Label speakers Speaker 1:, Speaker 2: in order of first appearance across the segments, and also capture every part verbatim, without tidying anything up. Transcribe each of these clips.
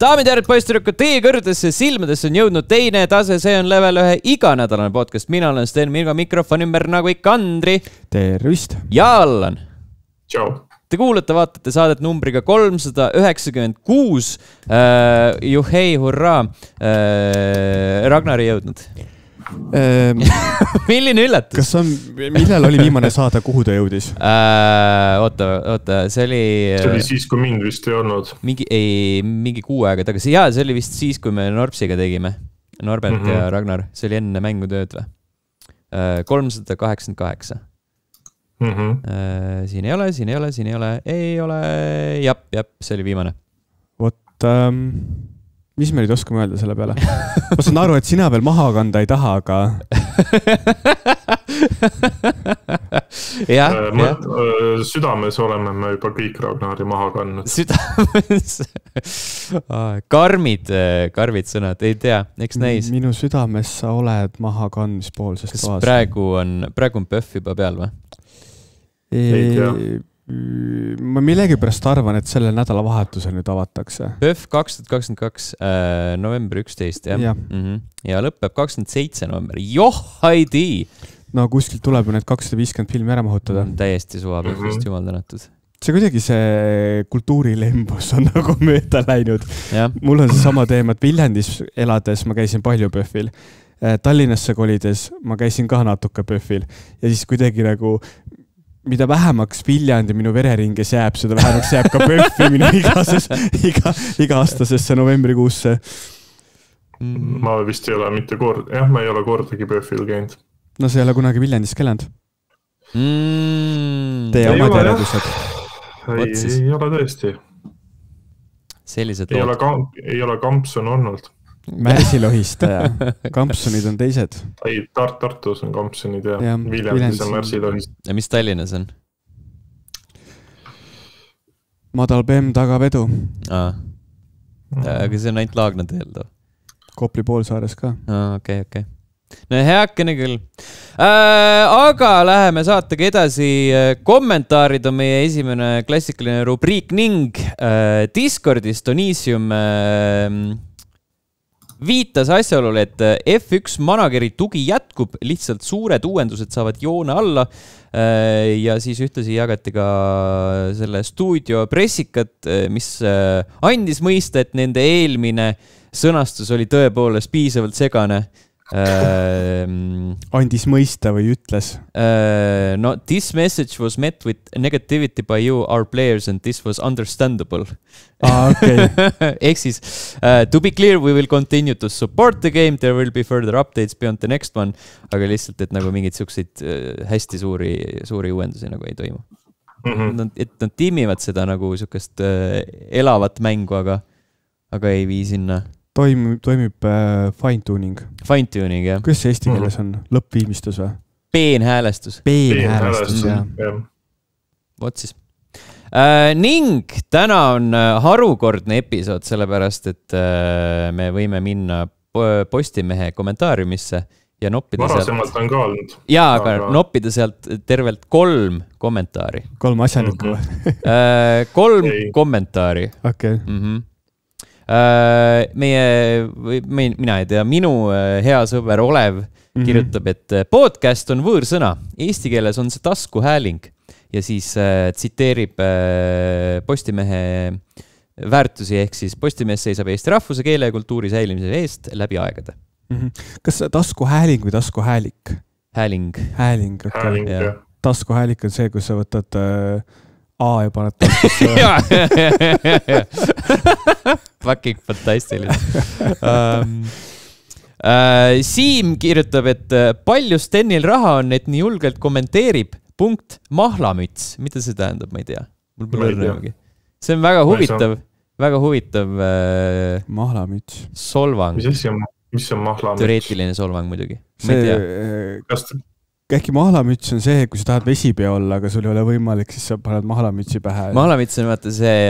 Speaker 1: Daamid ja härrad, poistirükud, teie kõrgedesse silmadesse on jõudnud teine tase, see on level ühe iganädalane podcast. Mina olen Sten, minuga mikrofon ümber nagu ikka Andri.
Speaker 2: Tervist.
Speaker 1: Ja Allan.
Speaker 3: Tšau.
Speaker 1: Te kuulete, vaatate saadet numbriga kolmsada üheksakümmend kuus. Uh, juhei, hurraa. Uh, Ragnar ei jõudnud.
Speaker 2: Ähm,
Speaker 1: Milline üllatus?
Speaker 2: Kas on, millal oli viimane saade, kuhu ta jõudis?
Speaker 1: Uh, oota, oota, see oli...
Speaker 3: See oli siis, kui mind vist ei olnud.
Speaker 1: Mingi, ei, mingi kuu aega tagasi. Jaa, see oli vist siis, kui me Norpsiga tegime. Norbert mm -hmm. ja Ragnar. See oli enne mängutööd või? Uh, kolmsada kaheksakümmend kaheksa.
Speaker 3: Mm -hmm.
Speaker 1: uh, siin ei ole, siin ei ole, siin ei ole. Ei ole. Jap, jap, see oli viimane.
Speaker 2: Vot... Um... Mis me nüüd oskame öelda selle peale? Ma saan aru, et sina veel maha kanda ei taha, aga...
Speaker 1: ja,
Speaker 3: ma, südames oleme me juba kõik Ragnari maha kandnud.
Speaker 1: Südames? Karmid, karmid sõnad, ei tea, eks näis.
Speaker 2: Minu südames sa oled maha kandmispoolsest
Speaker 1: Kas vaas. praegu on, praegu on Pöff juba peal või?
Speaker 3: Ei tea.
Speaker 2: Ma millegi pärast arvan, et sellel nädalavahetusel nüüd avatakse.
Speaker 1: Pöff kaks tuhat kakskümmend kaks, äh, november üksteist, jah?
Speaker 2: Ja.
Speaker 1: Mm -hmm. ja lõpeb kakskümmend seitse november. Joh, haidi!
Speaker 2: No kuskilt tuleb ju need kakssada viiskümmend filmi ära mahutada.
Speaker 1: Mm, täiesti suva Pöffist, mm -hmm. jumal tänatud.
Speaker 2: See kuidagi see kultuurilembus on nagu mööda läinud.
Speaker 1: Ja.
Speaker 2: Mul on see sama teema, et Viljandis elades ma käisin palju Pöffil. Tallinnasse kolides ma käisin ka natuke Pöffil. Ja siis kuidagi nagu... mida vähemaks Viljandi minu vereringes jääb, seda vähemaks jääb ka Pöffi minu igases, iga, iga-aastasesse novembrikuusse.
Speaker 3: Ma vist ei ole mitte kord, jah, ma ei ole kordagi Pöffil käinud.
Speaker 2: No see ei ole kunagi Viljandis kelanud.
Speaker 1: Mm,
Speaker 2: Teie omad järedused.
Speaker 3: Ei, ei ole tõesti.
Speaker 1: Sellised
Speaker 3: ei, ole kamp, ei ole Kampson olnud.
Speaker 2: Märsilohistaja. Kampsunid on teised.
Speaker 3: Ei, Tart Tartus on Kampsunid ja, ja Viljandis on Märsilohistaja.
Speaker 1: Ja mis Tallinnas on?
Speaker 2: Madal B M tagavedu.
Speaker 1: Aa. Aga see on ainult Laagna teel too.
Speaker 2: Kopli poolsaares ka.
Speaker 1: Aa, okei, okay, okei. Okay. No heakene küll. Äh, aga läheme saatega edasi. Kommentaarid on meie esimene klassikaline rubriik ning äh, Discordis Donisium... Äh, viitas asjaolule, et F üks manageri tugi jätkub, lihtsalt suured uuendused saavad joone alla ja siis ühtlasi jagati ka selle stuudio pressikat, mis andis mõista, et nende eelmine sõnastus oli tõepoolest piisavalt segane.
Speaker 2: Andis mõista või ütles?
Speaker 1: No, this message was met with negativity by you, our players, and this was understandable.
Speaker 2: Ah, okei. Okay.
Speaker 1: Ehk siis, uh, to be clear, we will continue to support the game, there will be further updates beyond the next one, aga lihtsalt, et nagu mingid siukseid uh, hästi suuri, suuri uuendusi nagu ei toimu. Mm -hmm. nad, et nad tiimivad seda nagu siukest uh, elavat mängu, aga, aga ei vii sinna.
Speaker 2: Toimub, toimib äh, fine-tuning.
Speaker 1: Fine-tuning, jah.
Speaker 2: Kuidas see eesti keeles on? Lõppviimistus või?
Speaker 1: Peenhäälestus.
Speaker 2: Peenhäälestus, jah. Ja.
Speaker 1: Vot siis. Äh, ning täna on harukordne episood, sellepärast, et äh, me võime minna Postimehe kommentaariumisse ja noppida
Speaker 3: Varasemalt
Speaker 1: sealt...
Speaker 3: on ka olnud.
Speaker 1: Jaa, aga, aga noppida sealt tervelt kolm kommentaari.
Speaker 2: Kolm asjalikku või?
Speaker 1: äh, kolm Ei. kommentaari.
Speaker 2: Okei. Okay.
Speaker 1: Mhm. Uh, meie, või mina ei tea, minu hea sõber Olev mm-hmm. kirjutab, et podcast on võõrsõna. Eesti keeles on see taskuhääling ja siis uh, tsiteerib uh, Postimehe väärtusi, ehk siis Postimees seisab Eesti rahvuse, keele ja kultuuri säilimise eest läbi aegade.
Speaker 2: Mm-hmm. Kas taskuhääling või taskuhäälik?
Speaker 1: Hääling.
Speaker 2: Hääling, okei.
Speaker 3: Hääling,
Speaker 1: ja.
Speaker 3: jah.
Speaker 2: Taskuhäälik on see, kus sa võtad... Uh... A ja paned taskusse.
Speaker 1: Fucking fantastiline. um, uh, Siim kirjutab, et palju Stenil raha on, et nii julgelt kommenteerib. Punkt mahlamüts. Mida see tähendab, ma ei tea. Mul pole õrnagi. See on väga huvitav, väga huvitav uh,
Speaker 2: mahlamüts.
Speaker 1: Solvang.
Speaker 3: Mis asi on, mis on mahlamüts?
Speaker 1: Teoreetiline solvang muidugi. Ma
Speaker 2: see,
Speaker 1: ei tea.
Speaker 3: Kas...
Speaker 2: Äkki mahlamüts on see, kui sa tahad vesipea olla, aga sul ei ole võimalik, siis sa paned mahlamütsi pähe.
Speaker 1: Mahlamüts on vaata see,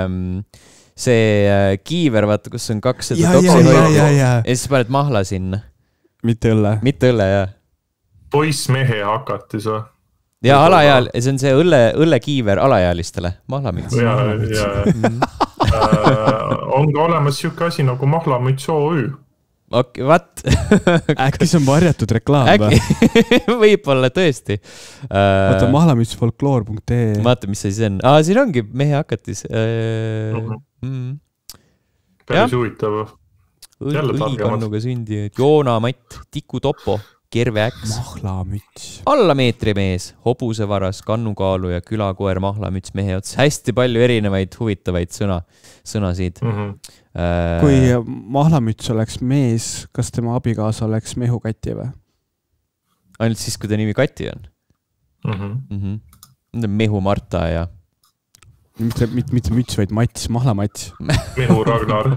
Speaker 1: see kiiver, vaata, kus on kaks seda
Speaker 2: toksihoidu. Ja, ja,
Speaker 1: ja siis paned mahla sinna.
Speaker 2: Mitte õlle.
Speaker 1: Mitte õlle, jah.
Speaker 3: Poissmehe hakatis või?
Speaker 1: Ja alaeal, see on see õlle, õllekiiver alaealistele. Mahlamüts.
Speaker 3: Ja, ja. on ka olemas siuke asi nagu Mahlamüts O Ü.
Speaker 1: okei, what?
Speaker 2: Äkki see on varjatud reklaam
Speaker 1: või? Võib-olla tõesti.
Speaker 2: Vaata, mahlamüts folkloor punkt ee.
Speaker 1: Vaata, mis see siis on. Aa, siin ongi mehe hakatis. Mm.
Speaker 3: Päris huvitav.
Speaker 1: Õlikannuga sündinud. Joona Matt, Tiku Topo, Kerve X.
Speaker 2: Mahlamüts.
Speaker 1: Alla meetri mees, hobusevaras, kannukaalu ja külakoer mahlamüts mehe ots. Hästi palju erinevaid huvitavaid sõna, sõnasid.
Speaker 3: Mm-hmm.
Speaker 1: Äh,
Speaker 2: Kui mahlamüts oleks mees, kas tema abikaasa oleks mehukati või?
Speaker 1: Ainult siis, kui ta nimi Kati on.
Speaker 3: Mm-hmm.
Speaker 1: Mm-hmm. Mehu Marta ja...
Speaker 2: Mitte, mitte, mitte müts, vaid mats, mahlamats.
Speaker 3: Mehu Ragnar.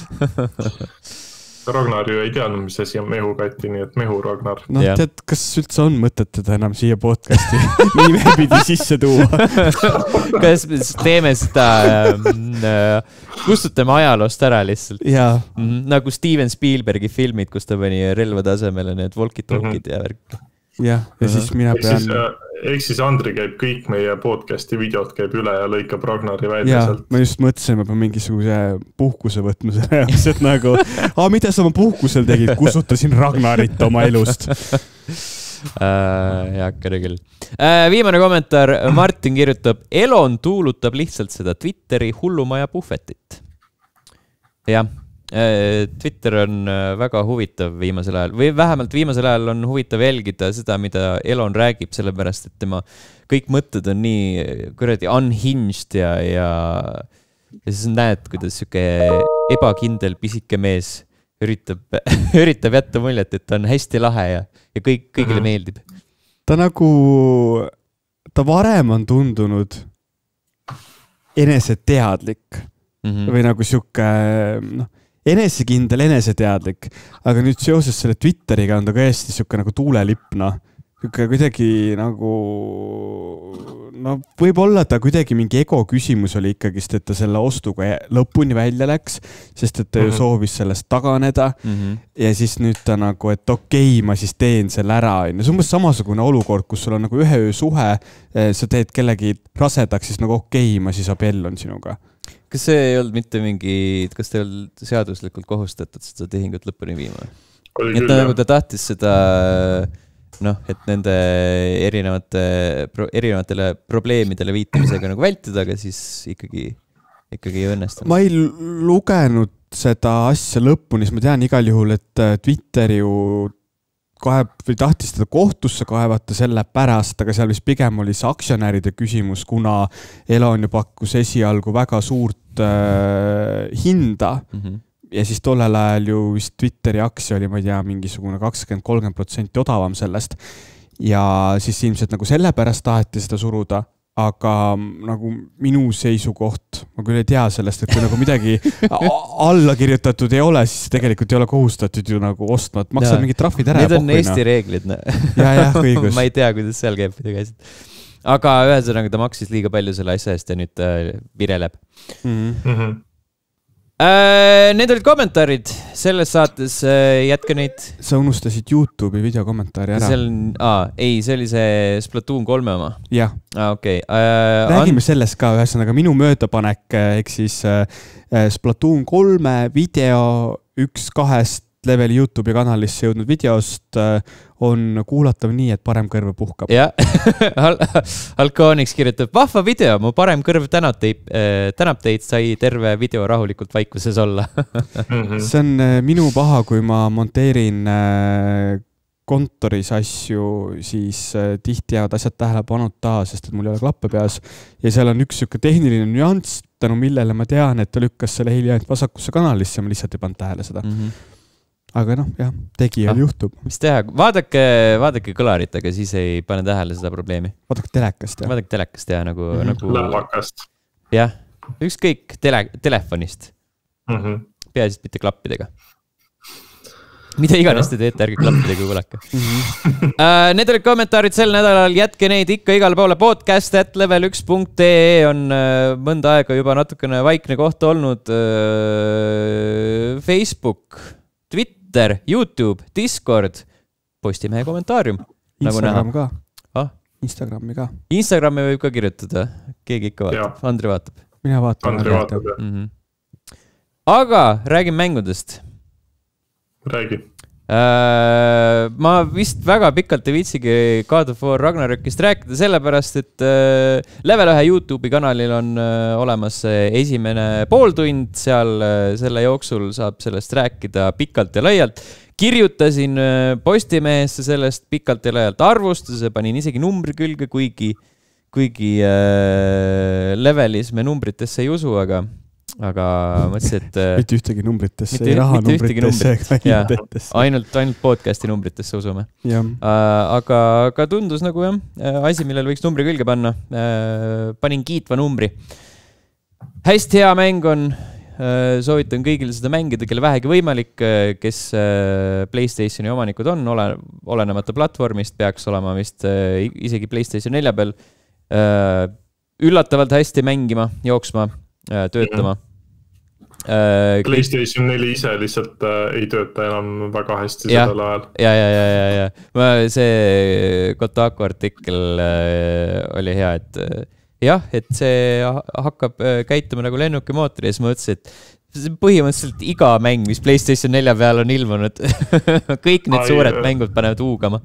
Speaker 3: Ragnar ju ei teadnud, mis asi on Mehu Kati, nii et Mehu Ragnar.
Speaker 2: No ja. Tead, kas üldse on mõtet teda enam siia podcasti nime pidi sisse tuua?
Speaker 1: Kas teeme seda, äh, kustutame ajaloost ära lihtsalt?
Speaker 2: Jaa.
Speaker 1: Mm-hmm. Nagu Steven Spielbergi filmid, kus ta pani relvade asemele need walkie-talkid mm-hmm. ja värk.
Speaker 2: Jah, ja uh-huh. siis mina pean...
Speaker 3: Ehk siis Andri käib kõik meie podcasti videod käib üle ja lõikab Ragnari välja
Speaker 2: ja,
Speaker 3: sealt.
Speaker 2: Ma just mõtlesin, ma pean mingisuguse puhkuse võtma selle jaoks, et nagu, aa, mida sa oma puhkusel tegid, kustutasin Ragnarit oma elust.
Speaker 1: Uh, jah, kõne küll. Uh, viimane kommentaar, Martin kirjutab, Elon tuulutab lihtsalt seda Twitteri hullumaja puhvetit. Jah. Twitter on väga huvitav viimasel ajal või vähemalt viimasel ajal on huvitav jälgida seda, mida Elon räägib, sellepärast, et tema kõik mõtted on nii kuradi unhinged ja, ja, ja siis näed, kuidas siuke ebakindel pisike mees üritab, üritab jätta muljet, et ta on hästi lahe ja, ja kõik, kõigile mm-hmm. meeldib.
Speaker 2: Ta nagu, ta varem on tundunud eneseteadlik mm-hmm. või nagu siuke, noh, enesekindel, eneseteadlik, aga nüüd seoses selle Twitteriga on ta ka hästi siuke nagu tuulelipna. Siuke kuidagi nagu, no võib-olla ta kuidagi mingi ego küsimus oli ikkagist, et ta selle ostuga lõpuni välja läks, sest et ta ju soovis sellest taganeda mm-hmm. ja siis nüüd ta nagu, et okei, okay, ma siis teen selle ära. See on umbes samasugune olukord, kus sul on nagu ühe öö suhe, sa teed kellegi rasedaks, siis nagu okei, okay, ma siis abiellun sinuga.
Speaker 1: Kas see ei olnud mitte mingi, kas te ei olnud seaduslikult kohustatud seda tehingut lõpuni viima? Et ta, nagu ta tahtis seda, noh, et nende erinevate, erinevatele probleemidele viitamisega nagu vältida, aga siis ikkagi, ikkagi ei õnnestunud.
Speaker 2: Ma ei lugenud seda asja lõpuni, siis ma tean igal juhul, et Twitter ju kaeb, või tahtis teda kohtusse kaevata selle pärast, aga seal vist pigem oli see aktsionäride küsimus, kuna Elon ju pakkus esialgu väga suurt äh, hinda mm-hmm. ja siis tollel ajal ju vist Twitteri aktsia oli, ma ei tea, mingisugune kakskümmend kolmkümmend protsenti odavam sellest ja siis ilmselt nagu selle pärast taheti seda suruda, aga nagu minu seisukoht, ma küll ei tea sellest, et kui nagu midagi alla kirjutatud ei ole, siis tegelikult ei ole kohustatud ju nagu ostma, et maksad mingid trahvid ära.
Speaker 1: Need on Eesti reeglid.
Speaker 2: Ja, jah, õigus.
Speaker 1: Ma ei tea, kuidas seal käib midagi asjad. Aga ühesõnaga ta maksis liiga palju selle asja eest ja nüüd äh, vireleb. Mm-hmm. Äh, need olid kommentaarid selles saates, äh, jätke neid.
Speaker 2: Sa unustasid YouTube'i videokommentaari ära.
Speaker 1: See on, aa, ei, see oli see Splatoon kolme oma.
Speaker 2: Jah.
Speaker 1: Ah, okei. Okay. Äh,
Speaker 2: Räägime and... sellest ka, ühesõnaga minu möödapanek, ehk siis äh, Splatoon kolme video üks kahest leveli YouTube'i kanalisse jõudnud videost äh, on kuulatav nii, et parem kõrv puhkab.
Speaker 1: Jah, Halkooniks kirjutab, vahva video, mu parem kõrv tänab teid, äh, tänab teid, sai terve video rahulikult vaikuses olla.
Speaker 2: See on äh, minu paha, kui ma monteerin äh, kontoris asju, siis äh, tihti jäävad asjad tähelepanuta, sest et mul ei ole klappe peas ja seal on üks siuke tehniline nüanss, tänu millele ma tean, et ta lükkas selle heli ainult vasakusse kanalisse ja ma lihtsalt ei pannud tähele seda. Mm-hmm. Aga noh, jah, tegi ja ah, juhtub.
Speaker 1: Mis teha? Vaadake, vaadake kõlarit, aga siis ei pane tähele seda probleemi.
Speaker 2: Vaadake telekast, jah.
Speaker 1: Vaadake telekast, jah, nagu... Mm-hmm. nagu...
Speaker 3: Lällakast.
Speaker 1: Jah, ükskõik tele, telefonist. Mm-hmm. Peaasist mitte klappidega. Mida iganes te teete, ärge klappidega kuulake. Mm-hmm. uh, need olid kommentaarid sel nädalal, jätke neid ikka igale poole. Podcast at level üks punkt ee on uh, mõnda aega juba natukene vaikne koht olnud. Uh, Facebook, Twitter, YouTube, Discord, Postimehe kommentaarium.
Speaker 2: Instagram
Speaker 1: nagu
Speaker 2: ka.
Speaker 1: Ah?
Speaker 2: Instagrami ka.
Speaker 1: Instagrami võib ka kirjutada. Keegi ikka vaatab. Ja. Andri vaatab.
Speaker 2: Mina vaatan.
Speaker 3: Andri vaatab, jah.
Speaker 1: Mm-hmm. aga räägin mängudest.
Speaker 3: Räägi.
Speaker 1: Uh, ma vist väga pikalt ei viitsigi God of War Ragnarökist rääkida, sellepärast, et uh, Level ühe YouTube'i kanalil on uh, olemas esimene pooltund, seal uh, selle jooksul saab sellest rääkida pikalt ja laialt. Kirjutasin uh, Postimehesse sellest pikalt ja laialt arvustuse, panin isegi numbri külge, kuigi, kuigi uh, Levelis me numbritesse ei usu, aga aga mõtlesin, et
Speaker 2: mitte ühtegi numbritesse, ei raha numbritesse ega
Speaker 1: indetesse. Ainult, ainult podcasti numbritesse usume.
Speaker 2: Uh,
Speaker 1: aga, aga tundus nagu jah, asi, millel võiks numbri külge panna. Uh, panin kiitva numbri. Hästi hea mäng on. Uh, soovitan kõigile seda mängida, kelle vähegi võimalik, kes uh, PlayStationi omanikud on, ole, olenemata platvormist, peaks olema vist uh, isegi PlayStation nelja peal uh, üllatavalt hästi mängima, jooksma, uh, töötama. Mm-hmm. Uh,
Speaker 3: PlayStation neli ise lihtsalt uh, ei tööta enam väga hästi ja, sellel ajal.
Speaker 1: Ja, ja, ja, ja, ja. Ma, see Kotaku artikkel uh, oli hea, et uh, jah, et see hakkab uh, käituma nagu lennukimootori ja siis ma ütlesin, et põhimõtteliselt iga mäng, mis PlayStation nelja peal on ilmunud, kõik need Ai, suured mängud panevad huugama.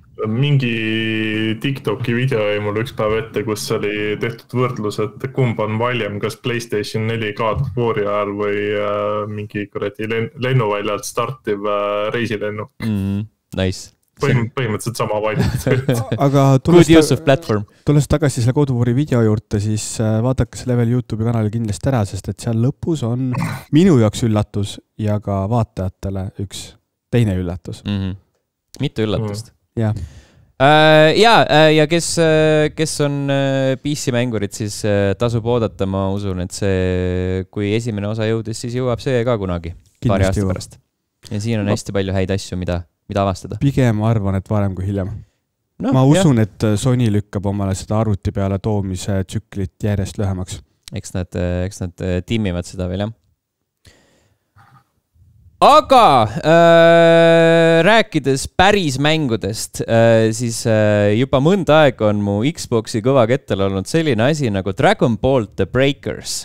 Speaker 3: Mingi TikToki video jäi mul üks päev ette, kus oli tehtud võrdlus, et kumb on valjem, kas PlayStation neli God of War'i ajal või äh, mingi kuradi lennuväljalt startiv äh, reisilennuk.
Speaker 1: Mm, nice.
Speaker 3: Põhim, põhimõtteliselt sama valjem.
Speaker 2: Aga
Speaker 1: good use of platform.
Speaker 2: Tulles tagasi selle God of War'i video juurde, siis vaadake see Level YouTube'i kanali kindlasti ära, sest et seal lõpus on minu jaoks üllatus ja ka vaatajatele üks teine üllatus.
Speaker 1: Mm-hmm. Mitu üllatust.
Speaker 2: Mm. Ja,
Speaker 1: uh, ja, uh, ja kes, uh, kes on uh, P C-mängurid, siis uh, tasub oodata, ma usun, et see, kui esimene osa jõudis, siis jõuab see ka kunagi, kindlasti paari aasta jõuab. Pärast. Ja siin on hästi palju häid asju, mida, mida avastada.
Speaker 2: Pigem arvan, et varem kui hiljem. No, ma usun, jah. Et Sony lükkab omale seda arvuti peale toomise tsüklit järjest lühemaks.
Speaker 1: Eks nad, eks nad timmivad seda veel, jah. Aga äh, rääkides päris mängudest, äh, siis äh, juba mõnda aeg on mu Xboxi kõva kettel olnud selline asi nagu Dragon Ball The Breakers.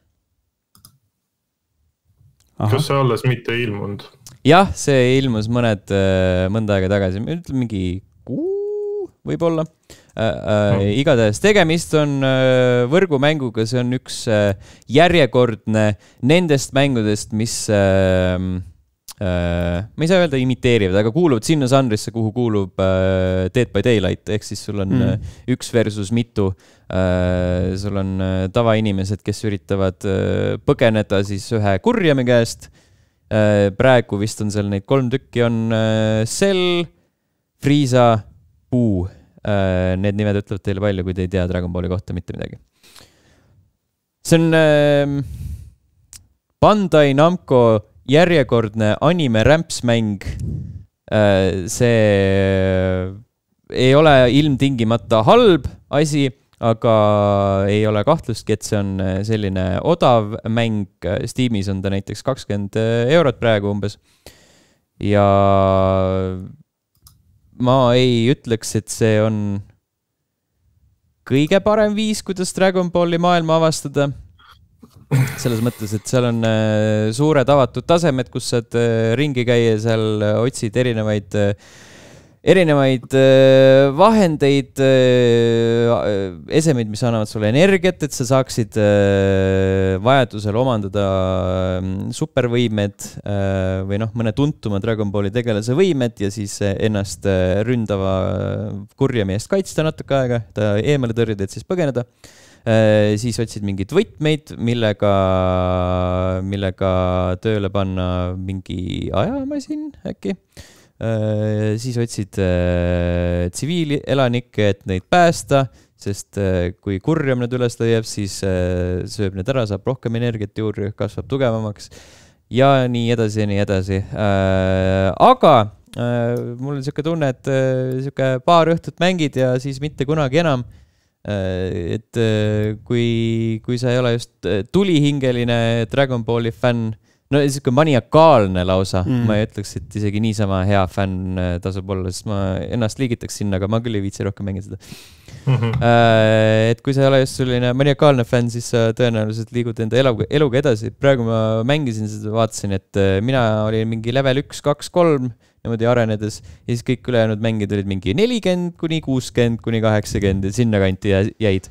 Speaker 3: Aha. Kas see alles mitte ilmunud?
Speaker 1: Jah, see ilmus mõned, äh, mõnda aega tagasi, mingi kuu võib-olla. Äh, äh, igatahes tegemist on äh, võrgumänguga, see on üks äh, järjekordne nendest mängudest, mis äh, äh, ma ei saa öelda imiteerivad, aga kuuluvad sinna žanrisse, kuhu kuulub äh, Dead by Daylight, ehk siis sul on mm. äh, üks versus mitu, äh, sul on äh, tavainimesed, kes üritavad äh, põgeneda siis ühe kurjami käest, äh, praegu vist on seal neid kolm tükki, on äh, Cell, Frieza, Puu. Need nimed ütlevad teile palju, kui te ei tea Dragon Balli kohta mitte midagi. See on äh, Bandai Namco järjekordne anime-rämpsmäng. Äh, see ei ole ilmtingimata halb asi, aga ei ole kahtlustki, et see on selline odav mäng. Steamis on ta näiteks kakskümmend eurot praegu umbes. Ja ma ei ütleks, et see on kõige parem viis, kuidas Dragon Balli maailma avastada. Selles mõttes, et seal on suured avatud tasemed, kus saad ringi käia, seal otsid erinevaid, erinevaid vahendeid, esemeid, mis annavad sulle energiat, et sa saaksid vajadusel omandada supervõimed või noh, mõne tuntuma Dragon Balli tegelase võimed ja siis ennast ründava kurjami eest kaitsta natuke aega, ta eemale tõrjud, et siis põgeneda. Siis otsid mingid võtmeid, millega, millega tööle panna mingi ajamasin äkki. Siis otsid äh, tsiviilelanikke, et neid päästa, sest äh, kui kurjam need üles leiab, siis äh, sööb need ära, saab rohkem energiat juurde, kasvab tugevamaks ja nii edasi ja nii edasi. Äh, aga äh, mul on siuke tunne, et äh, siuke paar õhtut mängid ja siis mitte kunagi enam. Äh, et äh, kui, kui sa ei ole just tulihingeline Dragon Balli fänn, no siuke maniakaalne lausa, mm. ma ei ütleks, et isegi niisama hea fänn tasub olla, sest ma ennast liigitaks sinna, aga ma küll ei viitsi rohkem mängida seda. Mm-hmm. Uh, et kui sa ei ole just selline maniakaalne fänn, siis sa tõenäoliselt liigud enda eluga, eluga edasi. Praegu ma mängisin seda, vaatasin, et mina olin mingi level üks, kaks, kolm niimoodi arenedes ja siis kõik ülejäänud mängid olid mingi nelikümmend kuni kuuskümmend kuni kaheksakümmend ja sinna kanti jäid.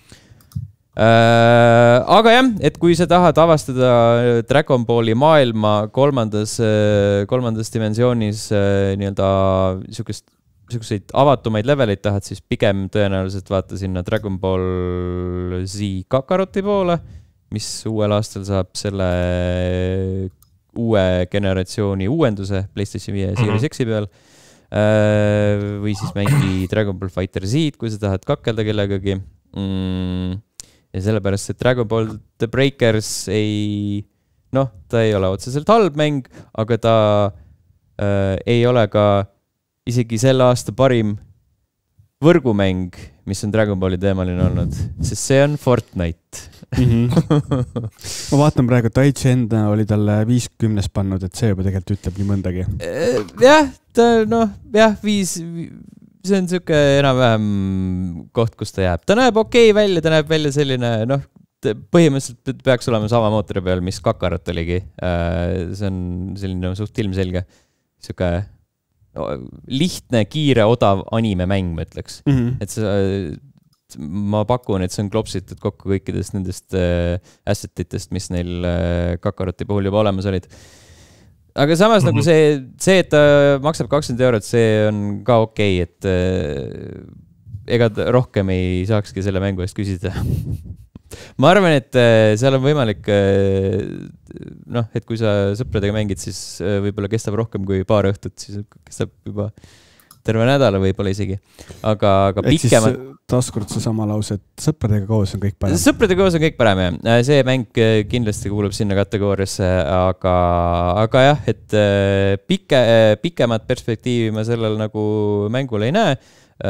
Speaker 1: Uh, aga jah, et kui sa tahad avastada Dragon Balli maailma kolmandas, kolmandas dimensioonis uh, nii-öelda sükest selliseid avatumaid leveleid tahad, siis pigem tõenäoliselt vaata sinna Dragon Ball Z Kakaroti poole, mis uuel aastal saab selle uue generatsiooni uuenduse PlayStation viie ja Series X-i peal. Või siis mängi Dragon Ball Fighter Z, kui sa tahad kakelda kellegagi. Ja sellepärast, et Dragon Ball The Breakers ei, noh, ta ei ole otseselt halb mäng, aga ta äh, ei ole ka isegi selle aasta parim võrgumäng, mis on Dragon Balli teemaline olnud, sest see on Fortnite.
Speaker 2: Mm-hmm. Ma vaatan praegu, et Taichi enda oli talle viiskümnes pannud, et see juba tegelikult ütleb nii mõndagi.
Speaker 1: Jah, ta noh, jah, viis, see on siuke enam-vähem koht, kus ta jääb. Ta näeb okei välja, ta näeb välja selline, noh, põhimõtteliselt peaks olema sama mootori peal, mis Kakarot oligi. See on selline suht ilmselge, siuke lihtne, kiire, odav anime-mäng, ma ütleks. Mm-hmm. Et see, ma pakun, et see on klopsitud kokku kõikidest nendest äh, assetitest, mis neil äh, Kakaroti puhul juba olemas olid. Aga samas mm-hmm. nagu see, see, et ta maksab kakskümmend eurot, see on ka okei, et äh, ega rohkem ei saakski selle mängu eest küsida. Ma arvan, et seal on võimalik, noh, et kui sa sõpradega mängid, siis võib-olla kestab rohkem kui paar õhtut, siis kestab juba terve nädala võib-olla isegi. Aga, aga pikemad...
Speaker 2: taaskord see sama lause, et sõpradega koos on kõik parem.
Speaker 1: Sõpradega koos on kõik parem, jah. See mäng kindlasti kuulub sinna kategooriasse, aga, aga jah, et pike, pikemat perspektiivi ma sellel nagu mängul ei näe.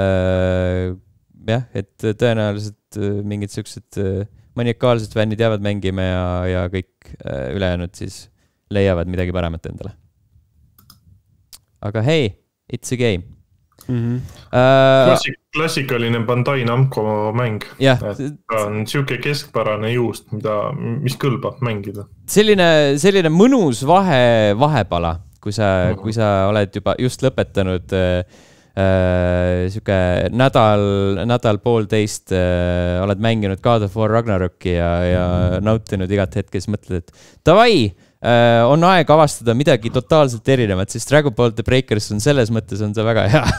Speaker 1: Jah, et tõenäoliselt mingid sellised maniakaalsed fännid jäävad mängima ja, ja kõik ülejäänud siis leiavad midagi paremat endale. Aga hei, it's a game.
Speaker 2: Mm-hmm.
Speaker 1: Uh,
Speaker 3: Klassik, klassikaline Bandai Namco mäng.
Speaker 1: Yeah.
Speaker 3: Ta on siuke keskpärane juust, mida, mis kõlbab mängida.
Speaker 1: Selline, selline mõnus vahe, vahepala, kui sa, mm-hmm. kui sa oled juba just lõpetanud Uh, siuke nädal, nädal poolteist uh, oled mänginud God of War Ragnaroki ja, ja nautinud igat hetke, siis mõtled, et davai, uh, on aeg avastada midagi totaalselt erinevat, siis Dragon Ball The Breakers on selles mõttes on see väga hea.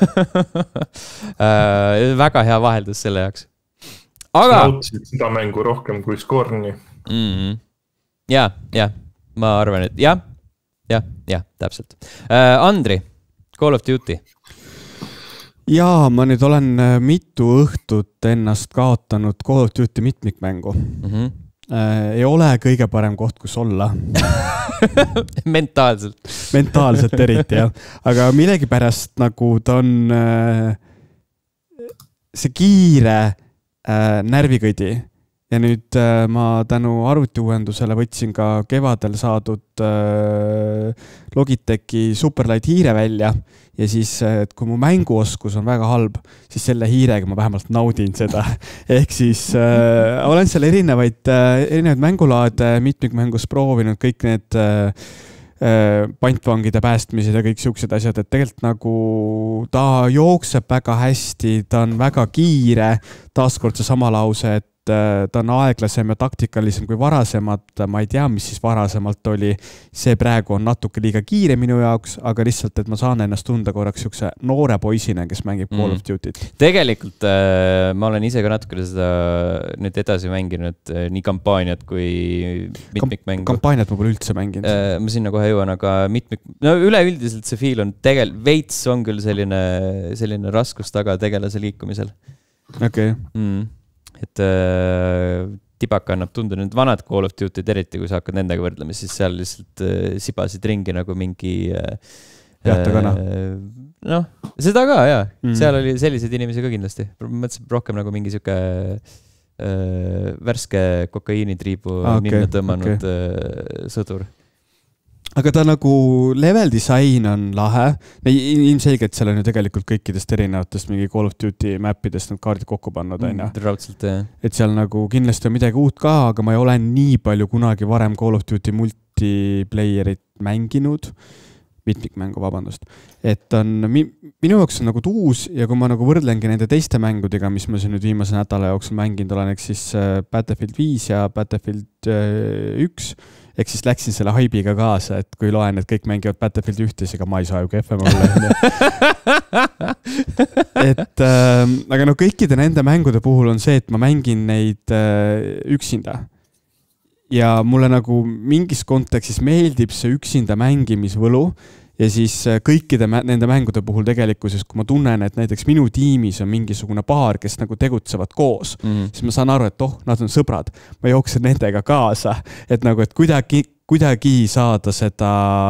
Speaker 1: uh, väga hea vaheldus selle jaoks. Aga...
Speaker 3: Sa nautisid seda mängu rohkem kui Scorni.
Speaker 1: Mm-hmm. Ja, ja, ma arvan, et jah, jah, jah, täpselt. Uh, Andri, Call of Duty.
Speaker 2: Jaa, ma nüüd olen mitu õhtut ennast kaotanud Call of Duty mitmikmängu. Mm-hmm. Ei ole kõige parem koht, kus olla.
Speaker 1: Mentaalselt.
Speaker 2: Mentaalselt eriti, jah. Aga millegi pärast nagu ta on see kiire närvikõdi. Ja nüüd ma tänu arvutiuuendusele võtsin ka kevadel saadud Logitechi Superlight hiire välja. Ja siis, et kui mu mänguoskus on väga halb, siis selle hiirega ma vähemalt naudin seda. Ehk siis äh, olen seal erinevaid, äh, erinevaid mängulaade mitmikmängus proovinud, kõik need äh, pantvangide päästmised ja kõik siuksed asjad, et tegelikult nagu ta jookseb väga hästi, ta on väga kiire, taaskord see sama lause, et ta on aeglasem ja taktikalisem kui varasemad, ma ei tea, mis siis varasemalt oli, see praegu on natuke liiga kiire minu jaoks, aga lihtsalt, et ma saan ennast tunda korraks siukse noore poisine, kes mängib Call mm. of Duty't.
Speaker 1: Tegelikult äh, ma olen ise ka natuke seda nüüd edasi mänginud äh, nii kampaaniat kui mitmikmängu.
Speaker 2: Kampaaniat ma pole üldse mänginud.
Speaker 1: Äh, ma sinna kohe jõuan, aga mitmik... No üleüldiselt see feel on tegel... Veits on küll selline, selline raskus taga tegelase liikumisel.
Speaker 2: Okei. Okay.
Speaker 1: Mm. Et äh, tibaka annab tunda nüüd vanad Call of Duty'd eriti, kui sa hakkad nendega võrdlema, siis seal lihtsalt äh, sibasid ringi nagu mingi äh,
Speaker 2: Jahtakana.
Speaker 1: Äh, noh, seda ka, jaa. Mm. Seal oli selliseid inimesi ka kindlasti. Mõtlesin rohkem nagu mingi siuke äh, värske kokaiinitriibu ah, okay, ninna tõmmanud okay. äh, sõdur.
Speaker 2: aga ta nagu level disain on lahe. Ilmselgelt seal on ju tegelikult kõikidest erinevatest mingi Call of Duty mappidest need kaardid kokku pannud, on ju.
Speaker 1: Raudselt, jah.
Speaker 2: Et seal nagu kindlasti on midagi uut ka, aga ma ei ole nii palju kunagi varem Call of Duty multiplayerit mänginud. Mitmikmängu, vabandust. Et on, minu jaoks on nagu uus ja kui ma nagu võrdlengi nende teiste mängudega, mis ma siin nüüd viimase nädala jooksul mänginud olen, eks siis Battlefield viis ja Battlefield üks, ehk siis läksin selle haibiga kaasa, et kui loen, et kõik mängivad Battlefield ühtes, ega ma ei saa ju kehvem olla. et, äh, aga no kõikide nende mängude puhul on see, et ma mängin neid äh, üksinda. Ja mulle nagu mingis kontekstis meeldib see üksinda mängimisvõlu ja siis kõikide nende mängude puhul tegelikkuses, kui ma tunnen, et näiteks minu tiimis on mingisugune paar, kes nagu tegutsevad koos, mm. siis ma saan aru, et oh, nad on sõbrad, ma jooksen nendega kaasa, et nagu, et kuidagi, kuidagi saada seda,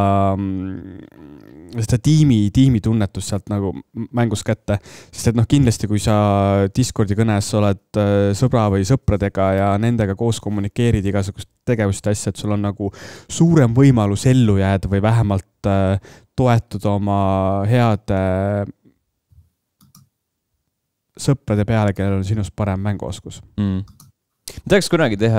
Speaker 2: seda tiimi, tiimi tunnetust sealt nagu mängus kätte. Sest et noh, kindlasti kui sa Discordi kõnes oled sõbra või sõpradega ja nendega koos kommunikeerid igasugust tegevust asja, et sul on nagu suurem võimalus ellu jääda või vähemalt toetuda oma head sõprade peale, kellel on sinust parem mänguoskus. Mm.
Speaker 1: Ma tahaks kunagi teha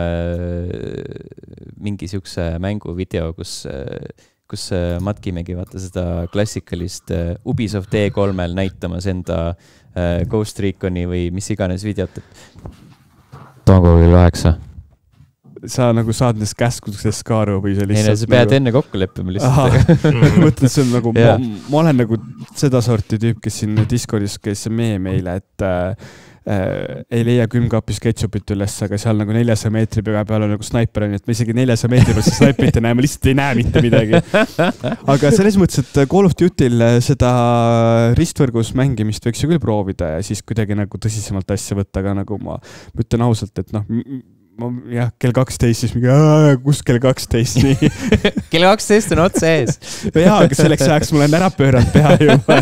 Speaker 1: mingi siukse mänguvideo, kus, kus matkimegi vaata seda klassikalist Ubisoft E kolmel näitamas enda Ghost Reconi või mis iganes videot. Tango küll üheksa.
Speaker 2: Sa nagu saad nendest käskudest ka aru või see lihtsalt...
Speaker 1: Ei, sa pead nagu... enne kokku leppima lihtsalt.
Speaker 2: Mõtlen, see on nagu... Yeah. Ma, ma olen nagu seda sorti tüüp, kes siin Discordis, kes mee meile, et äh, äh, ei leia külmkaapis ketšupit üles, aga seal nagu neljasaja meetri peale on nagu snaiper on, et ma isegi neljasaja meetri peal see snaiperit ei näe, ma lihtsalt ei näe mitte midagi. Aga selles mõttes, et Call of Duty'l seda ristvõrgus mängimist võiks ju küll proovida ja siis kuidagi nagu tõsisemalt asja võtta, aga nagu ma ütlen ausalt, et noh... Ma, jah, kell kaksteist, siis mingi, kus kell kaksteist, nii.
Speaker 1: kell kaksteist on otse ees.
Speaker 2: Jaa, aga selleks ajaks ma olen ära pööranud peha juba.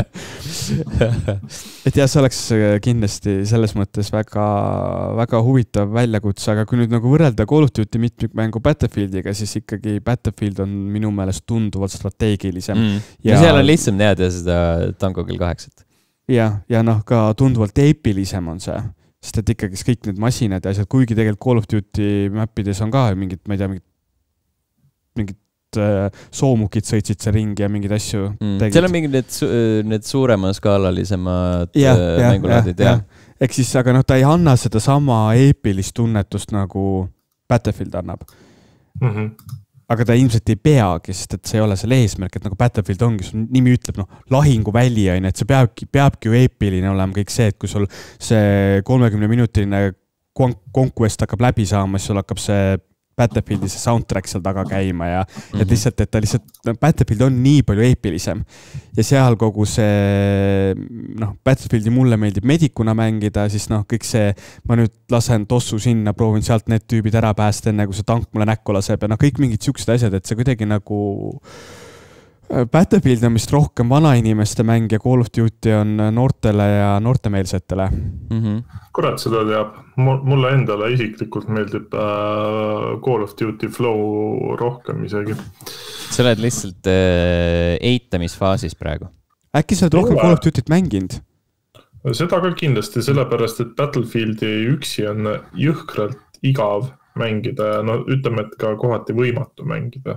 Speaker 2: et jah, see oleks kindlasti selles mõttes väga, väga huvitav väljakutse, aga kui nüüd nagu võrrelda Call of Duty mitmikmängu Battlefieldiga, siis ikkagi Battlefield on minu meelest tunduvalt strateegilisem. Mm.
Speaker 1: Ja, ja seal on lihtsam teada seda Tango kell kaheksat.
Speaker 2: Jah, ja noh, ka tunduvalt eepilisem on see. Sest et ikkagi kõik need masinad ja asjad, kuigi tegelikult Call of Duty mappides on ka mingid, ma ei tea, mingid, mingid äh, soomukid sõitsid see ringi ja mingid asju
Speaker 1: mm. tegid. Seal on mingid need, su need suurema skaalalisemad ja, äh, mängulaadid. Ja, ja.
Speaker 2: Ehk siis, aga noh, ta ei anna seda sama eepilist tunnetust nagu Battlefield annab. Mm-hmm. Aga ta ilmselt ei peagi, sest et see ei ole selle eesmärk, et nagu Battlefield ongi, sul nimi ütleb, noh, lahinguväli on, et see peabki, peabki ju eepiline olema kõik see, et kui sul see kolmekümne minutiline conquest hakkab läbi saama, siis sul hakkab see Battlefieldi see soundtrack seal taga käima ja mm-hmm. et lihtsalt, et ta lihtsalt, Battlefield on nii palju eepilisem ja seal kogu see, noh, Battlefieldi mulle meeldib medikuna mängida, siis noh, kõik see, ma nüüd lasen tossu sinna, proovin sealt need tüübid ära päästa enne, kui see tank mulle näkku laseb ja noh, kõik mingid siuksed asjad, et see kuidagi nagu Battlefield on vist rohkem vanainimeste mäng ja Call of Duty on noortele ja noortemeelsetele. Mm-hmm.
Speaker 3: Kurat seda teab. Mulle endale isiklikult meeldib äh, Call of Duty flow rohkem isegi.
Speaker 1: Sa oled lihtsalt äh, eitamisfaasis praegu.
Speaker 2: Äkki sa oled rohkem Call of Duty't mänginud?
Speaker 3: Seda ka kindlasti, sellepärast, et Battlefieldi üksi on jõhkralt igav mängida ja no ütleme, et ka kohati võimatu mängida.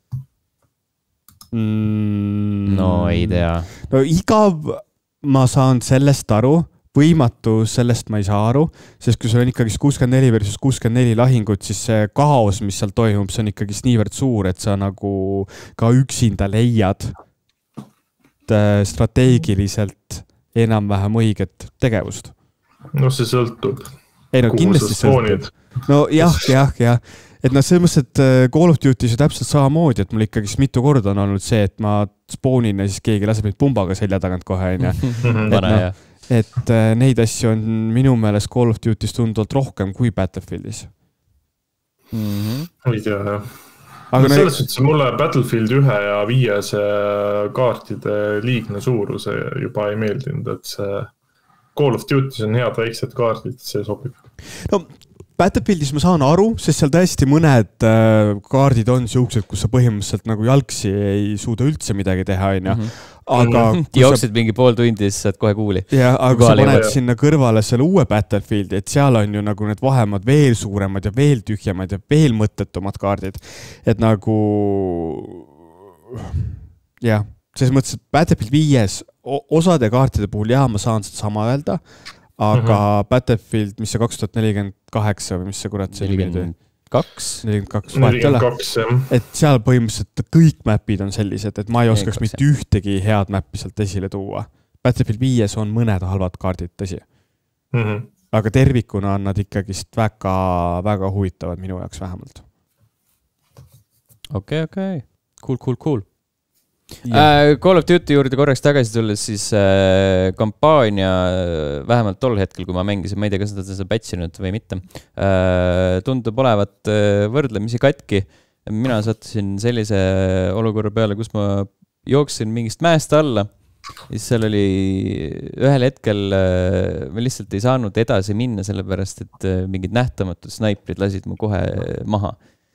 Speaker 2: Mm,
Speaker 1: no ei tea.
Speaker 2: No igav ma saan sellest aru, võimatu sellest ma ei saa aru, sest kui sul on ikkagi kuuskümmend neli versus kuuskümmend neli lahingut, siis see kaos, mis seal toimub, see on ikkagi niivõrd suur, et sa nagu ka üksinda leiad strateegiliselt enam-vähem õiget tegevust.
Speaker 3: No see sõltub.
Speaker 2: Ei no kindlasti sõltub. No jah, jah, jah. Et noh, selles mõttes, et Call of Duty see täpselt samamoodi, et mul ikkagi mitu korda on olnud see, et ma spoonin ja siis keegi laseb neid pumbaga selja tagant kohe. et, no, et neid asju on minu meelest Call of Duty's tunduvalt rohkem kui Battlefieldis.
Speaker 3: Mm-hmm. Ei tea, jah. Aga no, selles suhtes mulle Battlefield ühe ja viies kaartide liigne suuruse juba ei meeldinud, et see Call of Duty's on head väiksed kaardid, see sobib.
Speaker 2: No Battlefieldis ma saan aru, sest seal tõesti mõned äh, kaardid on siuksed, kus sa põhimõtteliselt nagu jalgsi ei suuda üldse midagi teha, on ju. Aga
Speaker 1: jooksid sa... mingi pool tundi, siis saad kohe kuuli.
Speaker 2: Ja, aga kui sa paned jah. Sinna kõrvale selle uue Battlefieldi, et seal on ju nagu need vahemad veel suuremad ja veel tühjemad ja veel mõttetumad kaardid. Et nagu, jah, selles mõttes, et Battlefield viies osade kaartide puhul, jah, ma saan seda sama öelda, aga mm-hmm. Battlefield, mis see kaks tuhat nelikümmend kaheksa või mis see kurat see
Speaker 1: nelikümmend kaks
Speaker 3: nelikümmend kaks, jah.
Speaker 2: Et seal põhimõtteliselt kõik mäpid on sellised, et ma ei oskaks mitte ühtegi head mäppi sealt esile tuua. Battlefield viies on mõned halvad kaardid, tõsi.
Speaker 3: Mm-hmm.
Speaker 2: Aga tervikuna on nad ikkagist väga, väga huvitavad minu jaoks vähemalt.
Speaker 1: Okei, okay, okei. Okay. Cool, cool, cool. Äh, Call of Duty juurde korraks tagasi tulles, siis äh, kampaania vähemalt tol hetkel, kui ma mängisin, ma ei tea, kas seda patchinud või mitte, äh, tundub olevat äh, võrdlemisi katki. Mina sattusin sellise olukorra peale, kus ma jooksin mingist mäest alla. Siis seal oli ühel hetkel äh, ma lihtsalt ei saanud edasi minna, sellepärast, et äh, mingid nähtamatud snaiprid lasid mu kohe maha.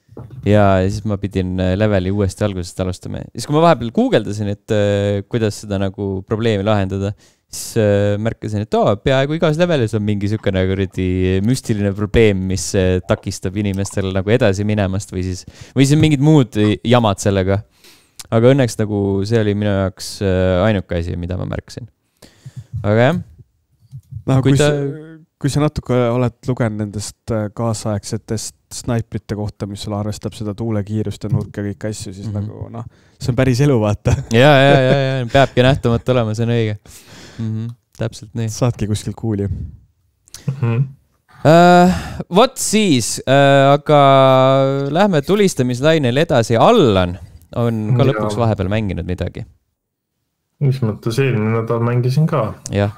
Speaker 1: Ja siis ma pidin leveli uuesti algusest alustama. Siis kui ma vahepeal guugeldasin, et äh, kuidas seda nagu probleemi lahendada, siis äh, märkasin, et oo, peaaegu igas levelis on mingi sükene kuradi müstiline probleem, mis äh, takistab inimestel nagu edasi minemast või siis, või siis mingid muud jamad sellega. Aga õnneks nagu see oli minu jaoks äh, ainuke asi, mida ma märkasin. Aga jah.
Speaker 2: No, kui, kui, ta... sa, kui sa natuke oled lugenud nendest kaasaegsetest snaiprite kohta, mis sul arvestab seda tuulekiirust ja nurk ja kõik asju, siis mm-hmm. nagu noh, see on päris elu, vaata.
Speaker 1: ja, ja, ja, ja, peabki nähtamata olema, see on õige. Mm-hmm. Täpselt nii.
Speaker 2: Saadki kuskil kuuli.
Speaker 3: Mm-hmm.
Speaker 1: Uh, Vot siis, uh, aga lähme tulistamislainel edasi. Allan on ka lõpuks vahepeal mänginud midagi.
Speaker 3: Mis mõttes eelmine nädal mängisin ka.
Speaker 1: Jah.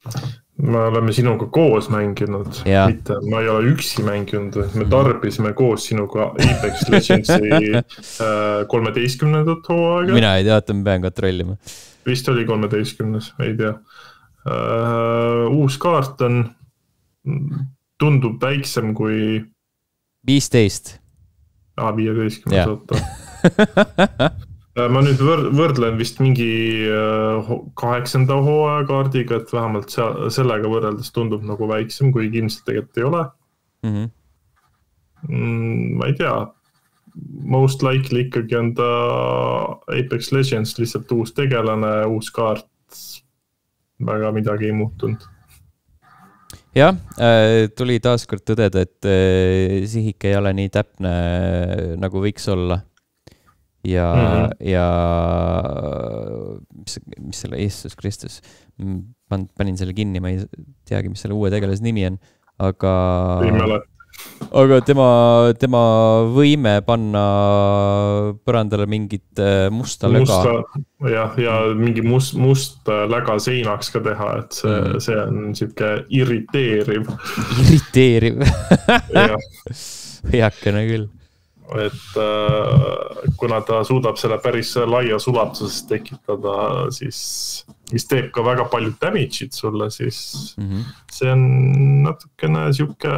Speaker 3: Me oleme sinuga koos mänginud,
Speaker 1: ja.
Speaker 3: Mitte ma ei ole üksi mänginud, me tarbisime koos sinuga Apex Legendsi kolmeteistkümnendat hooaega.
Speaker 1: Mina ei tea, et ma pean kontrollima.
Speaker 3: Vist oli kolmeteistkümnes, ei tea. Uh, uus kaart on, tundub väiksem kui...
Speaker 1: viisteist.
Speaker 3: Ah, viieteistkümnes, oota. Ma nüüd võrdlen vist mingi kaheksanda hooaja kaardiga, et vähemalt sellega võrreldes tundub nagu väiksem, kui ilmselt tegelikult ei ole.
Speaker 1: Mm-hmm.
Speaker 3: Mm, ma ei tea. Most likely ikkagi on ta Apex Legends lihtsalt uus tegelane, uus kaart. Väga midagi ei muutunud.
Speaker 1: Jah, tuli taaskord tõdeda, et sihik ei ole nii täpne, nagu võiks olla. Ja, mm-hmm. ja mis, mis selle Jeesus Kristus, panin selle kinni, ma ei teagi, mis selle uue tegelas nimi on, aga, aga tema, tema võime panna põrandale mingit musta löga.
Speaker 3: Musta, jah, ja mingi must, must läga seinaks ka teha, et see, mm. see on siuke irriteeriv.
Speaker 1: Irriteeriv. Heakene küll.
Speaker 3: Et äh, kuna ta suudab selle päris laia sulatuses tekitada, siis mis teeb ka väga palju damage'id sulle, siis mm-hmm. see on natukene siuke